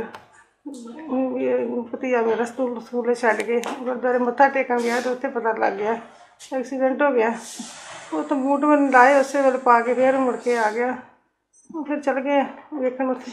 ਭਤੀਆ ਮੇਰਾ ਸਕੂਲ ਸਕੂਲੇ ਛੱਡ ਕੇ ਗੁਰਦੁਆਰੇ ਮੱਥਾ ਟੇਕਣ ਗਿਆ ਤਾਂ ਉੱਥੇ ਪਤਾ ਲੱਗ ਗਿਆ ਐਕਸੀਡੈਂਟ ਹੋ ਗਿਆ। ਉਹ ਤਾਂ ਬੂਟ ਮੈਨੂੰ ਲਾਏ ਉਸੇ ਵੇਲੇ ਪਾ ਕੇ ਫਿਰ ਮੁੜ ਕੇ ਆ ਗਿਆ। ਫਿਰ ਚਲ ਗਏ ਵੇਖਣ ਉੱਥੇ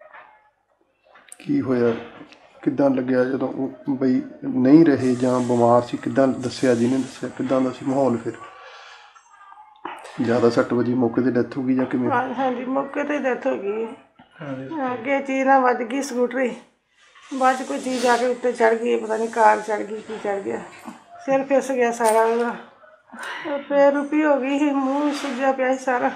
ਕੀ ਹੋਇਆ। ਕਿੱਦਾਂ ਲੱਗਿਆ ਜਦੋਂ ਉਹ ਬਈ ਨਹੀਂ ਰਹੇ ਜਾਂ ਬਿਮਾਰ ਸੀ? ਕਿੱਦਾਂ ਦੱਸਿਆ ਜਿਹਨੇ ਦੱਸਿਆ? ਕਿੱਦਾਂ ਦਾ ਸੀ ਮਾਹੌਲ? ਫਿਰ ਜ਼ਿਆਦਾ ਸੱਟ ਵਜੀ, ਮੌਕੇ 'ਤੇ ਡੈਥ ਹੋ ਗਈ ਜਾਂ ਕਿਵੇਂ? ਹਾਂਜੀ ਮੌਕੇ 'ਤੇ ਡੈਥ ਹੋ ਗਈ। ਅੱਗੇ ਚੀਜ਼ ਨਾਲ ਵੱਜ ਗਈ ਸਕੂਟਰੀ, ਬਾਅਦ 'ਚ ਕੋਈ ਚੀਜ਼ ਆ ਕੇ ਉੱਤੇ ਚੜ੍ਹ ਗਈ, ਪਤਾ ਨਹੀਂ ਕਾਰ ਚੜ੍ਹ ਗਈ ਕੀ ਚੜ੍ਹ ਗਿਆ, ਸਿਰ ਫਿਸ ਗਿਆ ਸਾਰਾ ਉਹਦਾ, ਫਿਰ ਰੁਪੀ ਹੋ ਗਈ ਸੀ, ਮੂੰਹ ਸੁੱਜਿਆ ਪਿਆ ਸੀ ਸਾਰਾ।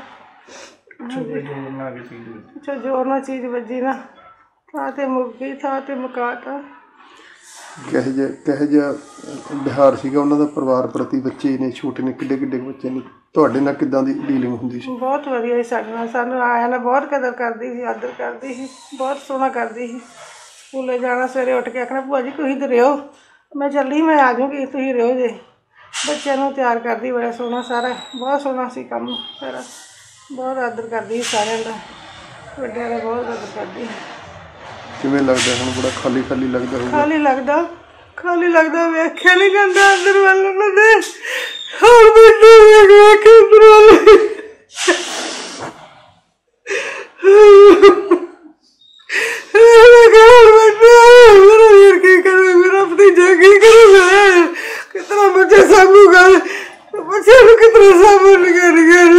ਅੱਛਾ ਜ਼ੋਰ ਨਾਲ ਚੀਜ਼ ਵੱਜੀ ਨਾ, ਥਾਂ 'ਤੇ ਮੁੱਕ ਗਈ, ਥਾਂ 'ਤੇ ਮੁਕਾਤਾ। ਕਿਹੋ ਜਿਹਾ ਕਿਹੋ ਜਿਹਾ ਬਿਹਾਰ ਸੀਗਾ ਉਹਨਾਂ ਦਾ ਪਰਿਵਾਰ ਪ੍ਰਤੀ? ਬੱਚੇ ਨੇ ਛੋਟੇ ਨੇ, ਕਿੱਡੇ ਕਿੱਡੇ ਬੱਚੇ ਨੇ? ਤੁਹਾਡੇ ਨਾਲ ਕਿੱਦਾਂ ਦੀ ਡੀਲਿੰਗ ਹੁੰਦੀ ਸੀ? ਬਹੁਤ ਵਧੀਆ ਸੀ ਸਾਡੇ ਨਾਲ, ਸਾਨੂੰ ਆਇਆ ਨਾ ਬਹੁਤ ਕਦਰ ਕਰਦੀ ਸੀ, ਆਦਰ ਕਰਦੀ ਸੀ, ਬਹੁਤ ਸੋਹਣਾ ਕਰਦੀ ਸੀ। ਸਕੂਲੇ ਜਾਣਾ ਸਵੇਰੇ ਉੱਠ ਕੇ ਆਖਣਾ ਭੂਆ ਜੀ ਤੁਸੀਂ ਤਾਂ ਰਿਓ, ਮੈਂ ਚੱਲੀ ਮੈਂ ਆ ਜਾਊਂਗੀ, ਤੁਸੀਂ ਰਿਓ ਜੇ। ਬੱਚਿਆਂ ਨੂੰ ਤਿਆਰ ਕਰਦੀ ਬੜਾ ਸੋਹਣਾ, ਸਾਰਾ ਬਹੁਤ ਸੋਹਣਾ ਸੀ ਕੰਮ ਸਾਰਾ, ਬਹੁਤ ਆਦਰ ਕਰਦੀ ਸੀ ਸਾਰਿਆਂ ਦਾ, ਵੱਡਿਆਂ ਦਾ ਬਹੁਤ ਆਦਰ ਕਰਦੀ। ਕਿਵੇਂ ਲੱਗਦਾ ਹੁਣ? ਬੜਾ ਖਾਲੀ ਖਾਲੀ ਲੱਗਦਾ ਹੋਊਗਾ। ਖਾਲੀ ਲੱਗਦਾ, ਖਾਲੀ ਲੱਗਦਾ, ਵੇਖਿਆ ਨਹੀਂ ਜਾਂਦਾ ਅੰਦਰ ਵੱਲ ਉਹਨਾਂ ਦੇ। ਹੁਣ ਮੈਨੂੰ ਵੇਖ ਵੇਖ ਅੰਦਰ ਵੱਲ ਮੇਰਾ ਵੀਰ ਕੀ ਕਰੂ, ਮੇਰਾ ਭਤੀਜਾ ਕੀ ਕਰੂਗਾ, ਕਿਤਨਾ ਬੱਚਾ ਸਾਂਭੂਗਾ, ਬੱਚਿਆਂ ਨੂੰ ਕਿਤਨਾ ਸਾਂਭੂਗਾ।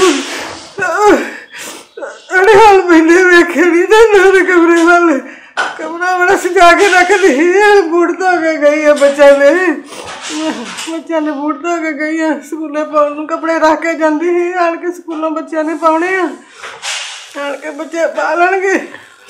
ਅੜੇ ਹਾਲ ਮੈਨੇ ਵੇਖੇ ਨਹੀਂ ਜਾਂਦਾ ਉਹਦੇ ਕਮਰੇ ਵੱਲ, ਕਮਰਾ ਬੜਾ ਸਜਾ ਕੇ ਰੱਖਦੀ ਸੀ। ਬੂਟ ਧੋ ਕੇ ਗਈ ਆ ਬੱਚਿਆਂ ਨੇ, ਬੱਚਿਆਂ ਨੇ ਬੂਟ ਧੋ ਕੇ ਗਈ ਆ, ਸਕੂਲੇ ਪਾਉਣ ਨੂੰ ਕੱਪੜੇ ਰੱਖ ਕੇ ਜਾਂਦੀ ਸੀ, ਆਣ ਕੇ ਸਕੂਲੋਂ ਬੱਚਿਆਂ ਨੇ ਪਾਉਣੇ ਆ, ਆਣ ਕੇ ਬੱਚੇ ਪਾ ਲੈਣਗੇ।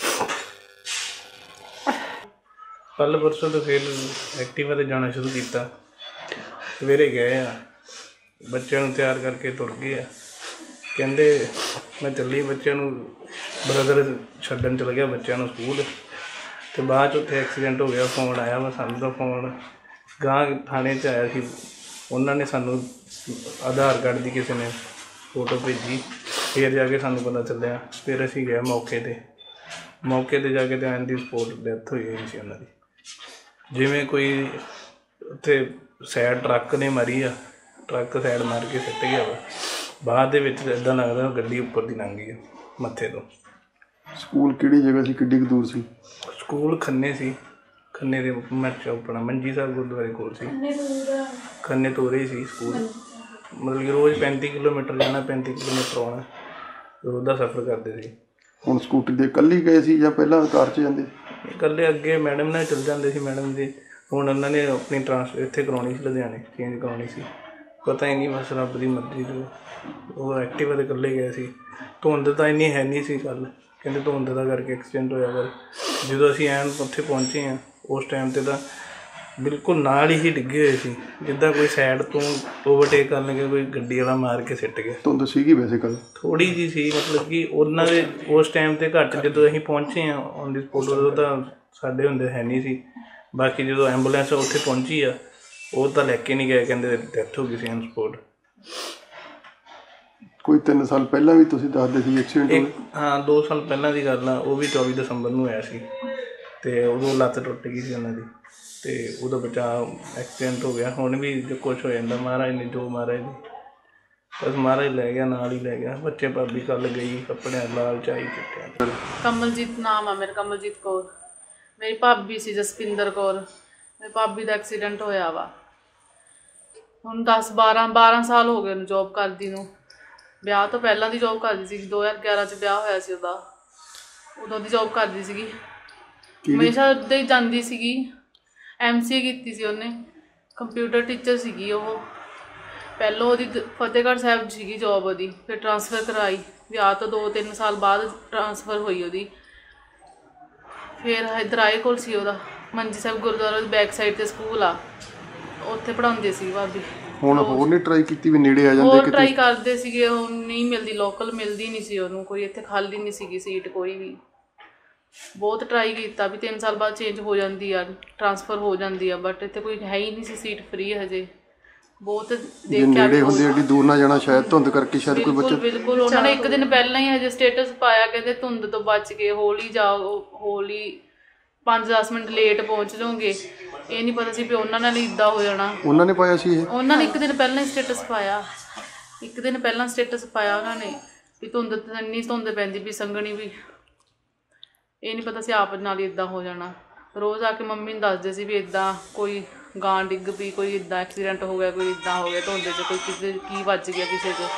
ਕੱਲ੍ਹ ਪਰਸੋਂ ਤੋਂ ਫਿਰ ਐਕਟਿਵਾ 'ਤੇ ਜਾਣਾ ਸ਼ੁਰੂ ਕੀਤਾ। ਸਵੇਰੇ ਗਏ ਆ, ਬੱਚਿਆਂ ਨੂੰ ਤਿਆਰ ਕਰਕੇ ਤੁਰ ਗਏ ਆ, ਕਹਿੰਦੇ ਮੈਂ ਚੱਲੀ ਬੱਚਿਆਂ ਨੂੰ, ਬ੍ਰਦਰ ਛੱਡਣ ਚਲ ਗਿਆ ਬੱਚਿਆਂ ਨੂੰ ਸਕੂਲ, ਅਤੇ ਬਾਅਦ 'ਚ ਉੱਥੇ ਐਕਸੀਡੈਂਟ ਹੋ ਗਿਆ। ਫੋਨ ਆਇਆ ਵਾ ਸਾਨੂੰ, ਤਾਂ ਫੋਨ ਗਾਂ ਥਾਣੇ 'ਚ ਆਇਆ ਸੀ, ਉਹਨਾਂ ਨੇ ਸਾਨੂੰ ਆਧਾਰ ਕਾਰਡ ਦੀ ਕਿਸੇ ਨੇ ਫੋਟੋ ਭੇਜੀ, ਫਿਰ ਜਾ ਕੇ ਸਾਨੂੰ ਪਤਾ ਚੱਲਿਆ। ਫਿਰ ਅਸੀਂ ਗਏ ਮੌਕੇ 'ਤੇ, ਮੌਕੇ 'ਤੇ ਜਾ ਕੇ ਤਾਂ ਐਨ ਦੀ ਸਪੋਟ ਡੈਥ ਹੋਈ ਹੋਈ ਸੀ ਉਹਨਾਂ ਦੀ। ਜਿਵੇਂ ਕੋਈ ਉੱਥੇ ਸਾਈਡ ਟਰੱਕ ਨੇ ਮਾਰੀ ਆ, ਟਰੱਕ ਸਾਈਡ ਮਾਰ ਕੇ ਸੁੱਟ ਗਿਆ ਵਾ, ਬਾਅਦ ਦੇ ਵਿੱਚ ਇੱਦਾਂ ਲੱਗਦਾ ਗੱਡੀ ਉੱਪਰ ਦੀ ਲੰਘ ਗਈ ਮੱਥੇ ਤੋਂ। ਸਕੂਲ ਕਿਹੜੀ ਜਗ੍ਹਾ ਸੀ? ਕਿੱਡੀ ਕੁ ਦੂਰ ਸੀ? ਸਕੂਲ ਖੰਨੇ ਸੀ, ਖੰਨੇ ਦੇ ਮੈਂ ਚੌਪੜਾ ਮੰਜੀ ਸਾਹਿਬ ਗੁਰਦੁਆਰੇ ਕੋਲ ਸੀ, ਖੰਨੇ ਤੋਂ ਉਰੇ ਸੀ ਸਕੂਲ। ਮਤਲਬ ਕਿ ਰੋਜ਼ ਪੈਂਤੀ ਕਿਲੋਮੀਟਰ ਜਾਣਾ ਪੈਂਤੀ ਕਿਲੋਮੀਟਰ ਆਉਣਾ, ਰੋਜ਼ ਦਾ ਸਫ਼ਰ ਕਰਦੇ ਸੀ। ਹੁਣ ਸਕੂਟਰੀ ਦੇ ਇਕੱਲੀ ਗਏ ਸੀ ਜਾਂ ਪਹਿਲਾਂ ਕਾਰ 'ਚ ਜਾਂਦੇ? ਇਕੱਲੇ ਅੱਗੇ ਮੈਡਮ ਨਾਲ ਚੱਲ ਜਾਂਦੇ ਸੀ, ਮੈਡਮ ਦੇ ਹੁਣ ਉਹਨਾਂ ਨੇ ਆਪਣੀ ਟਰਾਂਸਫਰ ਇੱਥੇ ਕਰਾਉਣੀ ਸੀ, ਲੁਧਿਆਣੇ ਚੇਂਜ ਕਰਾਉਣੀ ਸੀ, ਪਤਾ ਹੀ ਨਹੀਂ ਬਸ ਰੱਬ ਦੀ ਮਰਜ਼ੀ ਜੋ ਉਹ ਐਕਟਿਵਾ 'ਤੇ ਇਕੱਲੇ ਗਏ ਸੀ। ਧੁੰਦ ਤਾਂ ਇੰਨੀ ਹੈ ਨਹੀਂ ਸੀ ਕੱਲ੍ਹ, ਕਹਿੰਦੇ ਧੁੰਦ ਦਾ ਕਰਕੇ ਐਕਸੀਡੈਂਟ ਹੋਇਆ, ਪਰ ਜਦੋਂ ਅਸੀਂ ਐਨ ਉੱਥੇ ਪਹੁੰਚੇ ਹਾਂ ਉਸ ਟਾਈਮ 'ਤੇ ਤਾਂ ਬਿਲਕੁਲ ਨਾਲ ਹੀ ਡਿੱਗੇ ਹੋਏ ਸੀ, ਜਿੱਦਾਂ ਕੋਈ ਸਾਈਡ ਤੋਂ ਓਵਰਟੇਕ ਕਰਨ ਲੱਗੇ ਕੋਈ ਗੱਡੀ ਵਾਲਾ ਮਾਰ ਕੇ ਸਿੱਟ ਗਿਆ। ਧੁੰਦ ਸੀਗੀ ਵੈਸੇ ਕੱਲ੍ਹ? ਥੋੜ੍ਹੀ ਜਿਹੀ ਸੀ, ਮਤਲਬ ਕਿ ਉਹਨਾਂ ਦੇ ਉਸ ਟਾਈਮ 'ਤੇ ਘਰ 'ਚ ਜਦੋਂ ਅਸੀਂ ਪਹੁੰਚੇ ਹਾਂ ਔਨ ਦੀ ਸਪੋਟ, ਉਦੋਂ ਤਾਂ ਸਾਡੇ ਹੁੰਦੇ ਹੈ ਨਹੀਂ ਸੀ। ਬਾਕੀ ਜਦੋਂ ਐਂਬੂਲੈਂਸ ਉੱਥੇ ਪਹੁੰਚੀ ਆ ਉਹ ਤਾਂ ਲੈ ਕੇ ਨਹੀਂ ਗਏ, ਕਹਿੰਦੇ ਡੈਥ ਹੋ ਗਈ ਸੀ ਔਨ ਸਪੋਟ। ਕੋਈ ਤਿੰਨ ਸਾਲ ਪਹਿਲਾਂ ਵੀ ਤੁਸੀਂ ਦੱਸਦੇ ਸੀ ਐਕਸੀਡੈਂਟ ਹੋਇਆ? ਹਾਂ, ਦੋ ਸਾਲ ਪਹਿਲਾਂ ਦੀ ਗੱਲ ਆ, ਉਹ ਵੀ ਚੌਵੀ ਦਸੰਬਰ ਨੂੰ ਹੋਇਆ ਸੀ ਅਤੇ ਉਦੋਂ ਲੱਤ ਟੁੱਟ ਗਈ ਸੀ ਉਹਨਾਂ ਦੀ ਅਤੇ ਉਹਦਾ ਬਚਾਅ ਐਕਸੀਡੈਂਟ ਹੋ ਗਿਆ। ਹੁਣ ਵੀ ਜੋ ਕੁਛ ਹੋ ਜਾਂਦਾ ਮਹਾਰਾਜ ਨੇ, ਜੋ ਮਹਾਰਾਜ ਨੇ ਬਸ ਮਹਾਰਾਜ ਲੈ ਗਿਆ, ਨਾਲ ਹੀ ਲੈ ਗਿਆ। ਬੱਚੇ ਭਾਬੀ ਕੱਲ੍ਹ ਗਈ ਕੱਪੜਿਆਂ ਲਾਲ ਚਾਈ ਚਿੱਟਿਆਂ। ਕਮਲਜੀਤ ਨਾਮ ਆ ਮੇਰਾ, ਕਮਲਜੀਤ ਕੌਰ। ਮੇਰੀ ਭਾਬੀ ਸੀ ਜਸਪਿੰਦਰ ਕੌਰ, ਮੇਰੀ ਭਾਬੀ ਦਾ ਐਕਸੀਡੈਂਟ ਹੋਇਆ ਵਾ। ਹੁਣ ਦਸ ਬਾਰਾਂ ਬਾਰਾਂ ਸਾਲ ਹੋ ਗਏ ਉਹਨੂੰ ਜੋਬ ਕਰਦੀ ਨੂੰ। ਵਿਆਹ ਤੋਂ ਪਹਿਲਾਂ ਦੀ ਜੋਬ ਕਰਦੀ ਸੀ, ਦੋ ਹਜ਼ਾਰ ਗਿਆਰਾਂ 'ਚ ਵਿਆਹ ਹੋਇਆ ਸੀ ਉਹਦਾ, ਉਦੋਂ ਦੀ ਜੋਬ ਕਰਦੀ ਸੀਗੀ। ਹਮੇਸ਼ਾ ਉੱਦਾਂ ਹੀ ਜਾਂਦੀ ਸੀਗੀ। ਐਮ ਸੀ ਏ ਕੀਤੀ ਸੀ ਉਹਨੇ, ਕੰਪਿਊਟਰ ਟੀਚਰ ਸੀਗੀ ਉਹ। ਪਹਿਲਾਂ ਉਹਦੀ ਫਤਿਹਗੜ੍ਹ ਸਾਹਿਬ ਸੀਗੀ ਜੋਬ ਉਹਦੀ, ਫਿਰ ਟਰਾਂਸਫਰ ਕਰਾਈ, ਵਿਆਹ ਤੋਂ ਦੋ ਤਿੰਨ ਸਾਲ ਬਾਅਦ ਟਰਾਂਸਫਰ ਹੋਈ ਉਹਦੀ। ਫਿਰ ਇੱਧਰ ਆਏ ਕੋਲ ਸੀ ਉਹਦਾ ਮੰਜੀ ਸਾਹਿਬ ਗੁਰਦੁਆਰਾ ਦੀ ਬੈਕ ਸਾਈਡ 'ਤੇ ਸਕੂਲ ਆ, ਉੱਥੇ ਪੜ੍ਹਾਉਂਦੇ ਸੀ ਭਾਬੀ। ਹੁਣ ਹੋਰ ਨਹੀਂ ਟਰਾਈ ਕੀਤੀ ਵੀ ਨੇੜੇ ਆ ਜਾਂਦੇ? ਹੋਰ ਟਰਾਈ ਕਰਦੇ ਸੀਗੇ, ਉਹ ਨਹੀਂ ਮਿਲਦੀ, ਲੋਕਲ ਮਿਲਦੀ ਨਹੀਂ ਸੀ ਉਹਨੂੰ, ਕੋਈ ਇੱਥੇ ਖਾਲੀ ਨਹੀਂ ਸੀਗੀ ਸੀਟ ਕੋਈ ਵੀ। ਬਹੁਤ ਟਰਾਈ ਕੀਤਾ ਵੀ ਤਿੰਨ ਸਾਲ ਬਾਅਦ ਚੇਂਜ ਹੋ ਜਾਂਦੀ ਆ, ਟਰਾਂਸਫਰ ਹੋ ਜਾਂਦੀ ਆ, ਬਟ ਇੱਥੇ ਕੋਈ ਹੈ ਹੀ ਨਹੀਂ ਸੀ ਸੀਟ ਫਰੀ ਹਜੇ। ਬਹੁਤ ਦੇਖਿਆ, ਨੇੜੇ ਹੁੰਦੇ ਐਡੀ ਦੂਰ ਨਾ ਜਾਣਾ, ਸ਼ਾਇਦ ਧੁੰਦ ਕਰਕੇ ਸ਼ਾਇਦ ਕੋਈ ਬੱਚਾ। ਬਿਲਕੁਲ ਉਹਨਾਂ ਨੇ ਇੱਕ ਦਿਨ ਪਹਿਲਾਂ ਹੀ ਹਜੇ ਸਟੇਟਸ ਪਾਇਆ, ਕਹਿੰਦੇ ਧੁੰਦ ਤੋਂ ਬਚ ਕੇ ਹੌਲੀ ਜਾਓ, ਹੌਲੀ ਪੰਜ ਦਸ ਮਿੰਟ ਲੇਟ ਪਹੁੰਚ ਜਾਓਗੇ। ਇਹ ਨਹੀਂ ਪਤਾ ਸੀ ਵੀ ਉਹਨਾਂ ਨਾਲ ਇੱਦਾਂ ਹੋ ਜਾਣਾ। ਉਹਨਾਂ ਨੇ ਪਾਇਆ ਸੀ ਇਹ? ਉਹਨਾਂ ਨੇ ਇੱਕ ਦਿਨ ਪਹਿਲਾਂ ਹੀ ਸਟੇਟਸ ਪਾਇਆ, ਇੱਕ ਦਿਨ ਪਹਿਲਾਂ ਸਟੇਟਸ ਪਾਇਆ ਉਹਨਾਂ ਨੇ ਵੀ ਧੁੰਦ ਇੰਨੀ ਧੁੰਦ ਪੈਂਦੀ ਵੀ ਸੰਘਣੀ ਵੀ। ਇਹ ਨਹੀਂ ਪਤਾ ਸੀ ਆਪ ਨਾਲ ਹੀ ਇੱਦਾਂ ਹੋ ਜਾਣਾ। ਰੋਜ਼ ਆ ਕੇ ਮੰਮੀ ਨੂੰ ਦੱਸਦੇ ਸੀ ਵੀ ਇੱਦਾਂ ਕੋਈ ਗਾਂ ਡਿੱਗ ਪਈ, ਕੋਈ ਇੱਦਾਂ ਐਕਸੀਡੈਂਟ ਹੋ ਗਿਆ, ਕੋਈ ਇੱਦਾਂ ਹੋ ਗਿਆ ਧੁੰਦ 'ਚ, ਕੋਈ ਕਿਸੇ ਕੀ ਵੱਜ ਗਿਆ ਕਿਸੇ 'ਚ।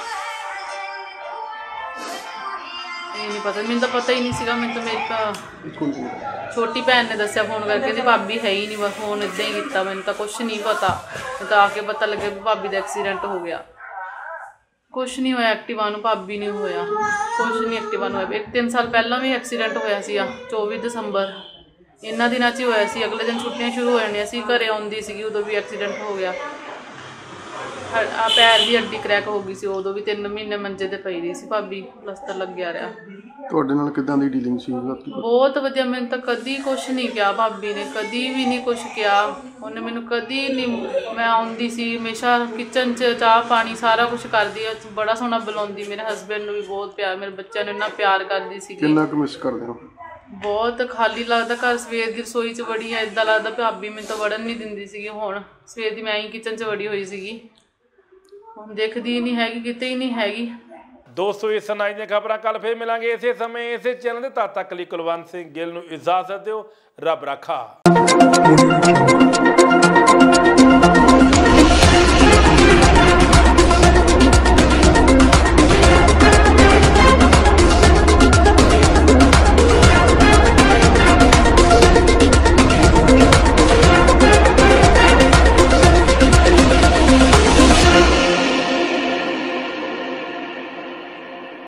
ਇਹ ਨਹੀਂ ਪਤਾ, ਮੈਨੂੰ ਤਾਂ ਪਤਾ ਹੀ ਨਹੀਂ ਸੀਗਾ। ਮੈਨੂੰ ਤਾਂ ਮੇਰੀ ਛੋਟੀ ਭੈਣ ਨੇ ਦੱਸਿਆ ਫੋਨ ਕਰਕੇ ਜੀ ਭਾਬੀ ਹੈ ਹੀ ਨਹੀਂ, ਬਸ ਫੋਨ ਇੱਦਾਂ ਹੀ ਕੀਤਾ, ਮੈਨੂੰ ਤਾਂ ਕੁਛ ਨਹੀਂ ਪਤਾ। ਮੈਨੂੰ ਤਾਂ ਆ ਕੇ ਪਤਾ ਲੱਗਿਆ ਵੀ ਭਾਬੀ ਦਾ ਐਕਸੀਡੈਂਟ ਹੋ ਗਿਆ। ਕੁਛ ਨਹੀਂ ਹੋਇਆ ਐਕਟਿਵਾ ਨੂੰ, ਭਾਬੀ ਨਹੀਂ ਹੋਇਆ ਕੁਛ ਨਹੀਂ ਐਕਟਿਵਾ ਨੂੰ ਹੋਇਆ। ਇੱਕ ਤਿੰਨ ਸਾਲ ਪਹਿਲਾਂ ਵੀ ਐਕਸੀਡੈਂਟ ਹੋਇਆ ਸੀ ਆ ਚੌਵੀ ਦਸੰਬਰ, ਇਹਨਾਂ ਦਿਨਾਂ 'ਚ ਹੀ ਹੋਇਆ ਸੀ। ਅਗਲੇ ਦਿਨ ਛੁੱਟੀਆਂ ਸ਼ੁਰੂ ਹੋ ਜਾਣੀਆਂ ਸੀ, ਘਰੇ ਆਉਂਦੀ ਸੀਗੀ ਉਦੋਂ ਵੀ ਐਕਸੀਡੈਂਟ ਹੋ ਗਿਆ। ਆ ਪੈਰ ਦੀ ਹੱਡੀ ਕਰੈਕ ਹੋ ਗਈ ਸੀ, ਉਦੋਂ ਵੀ ਤਿੰਨ ਮਹੀਨੇ ਮੰਜੇ 'ਤੇ ਪਈ ਰਹੀ ਸੀ ਭਾਬੀ, ਪਲਸਤਰ ਲੱਗਿਆ ਰਿਹਾ। ਤੁਹਾਡੇ ਨਾਲ ਕਿੱਦਾਂ ਦੀ ਡੀਲਿੰਗ ਸੀ? ਬਹੁਤ ਵਧੀਆ। ਮੈਨੂੰ ਤਾਂ ਕਦੀ ਕੁਛ ਨਹੀਂ ਕਿਹਾ ਭਾਬੀ ਨੇ, ਕਦੀ ਵੀ ਨਹੀਂ ਕੁਛ ਕਿਹਾ ਉਹਨੇ ਮੈਨੂੰ, ਕਦੀ ਨਹੀਂ। ਮੈਂ ਆਉਂਦੀ ਸੀ ਹਮੇਸ਼ਾ ਕਿਚਨ 'ਚ, ਚਾਹ ਪਾਣੀ ਸਾਰਾ ਕੁਛ ਕਰਦੀ ਆ, ਬੜਾ ਸੋਹਣਾ ਬੁਲਾਉਂਦੀ। ਮੇਰੇ ਹਸਬੈਂਡ ਨੂੰ ਵੀ ਬਹੁਤ ਪਿਆਰ, ਮੇਰੇ ਬੱਚਿਆਂ ਨੂੰ ਇੰਨਾ ਪਿਆਰ ਕਰਦੀ ਸੀਗੀ। ਕਿੰਨਾ ਕੁ ਮਿਸ ਕਰਦੇ ਹੋ? ਬਹੁਤ ਖਾਲੀ ਲੱਗਦਾ ਘਰ। ਸਵੇਰ ਦੀ ਰਸੋਈ 'ਚ ਵੜੀ ਆ, ਇੱਦਾਂ ਲੱਗਦਾ ਭਾਬੀ ਮੈਨੂੰ ਤਾਂ ਵੜਨ ਨਹੀਂ ਦਿੰਦੀ ਸੀਗੀ। ਹੁਣ ਸਵੇਰ ਦੀ ਮੈਂ ਹੀ ਕਿਚਨ 'ਚ ਵੜੀ ਹੋਈ ਸੀਗੀ, ਹੁਣ ਦੇਖਦੀ ਹੀ ਨਹੀਂ ਹੈਗੀ, ਕਿਤੇ ਹੀ ਨਹੀਂ ਹੈਗੀ। ਦੋਸਤੋ, ਇਸ ਸੁਣਾਈ ਦੀਆਂ ਖਬਰਾਂ ਕੱਲ ਫੇਰ ਮਿਲਾਂਗੇ ਇਸੇ ਸਮੇਂ ਇਸੇ ਚੈਨਲ ਦੇ। ਤਦ ਤੱਕ ਲਈ ਕੁਲਵੰਤ ਸਿੰਘ ਗਿੱਲ ਨੂੰ ਇਜਾਜ਼ਤ ਦਿਓ। ਰੱਬ ਰਾਖਾ।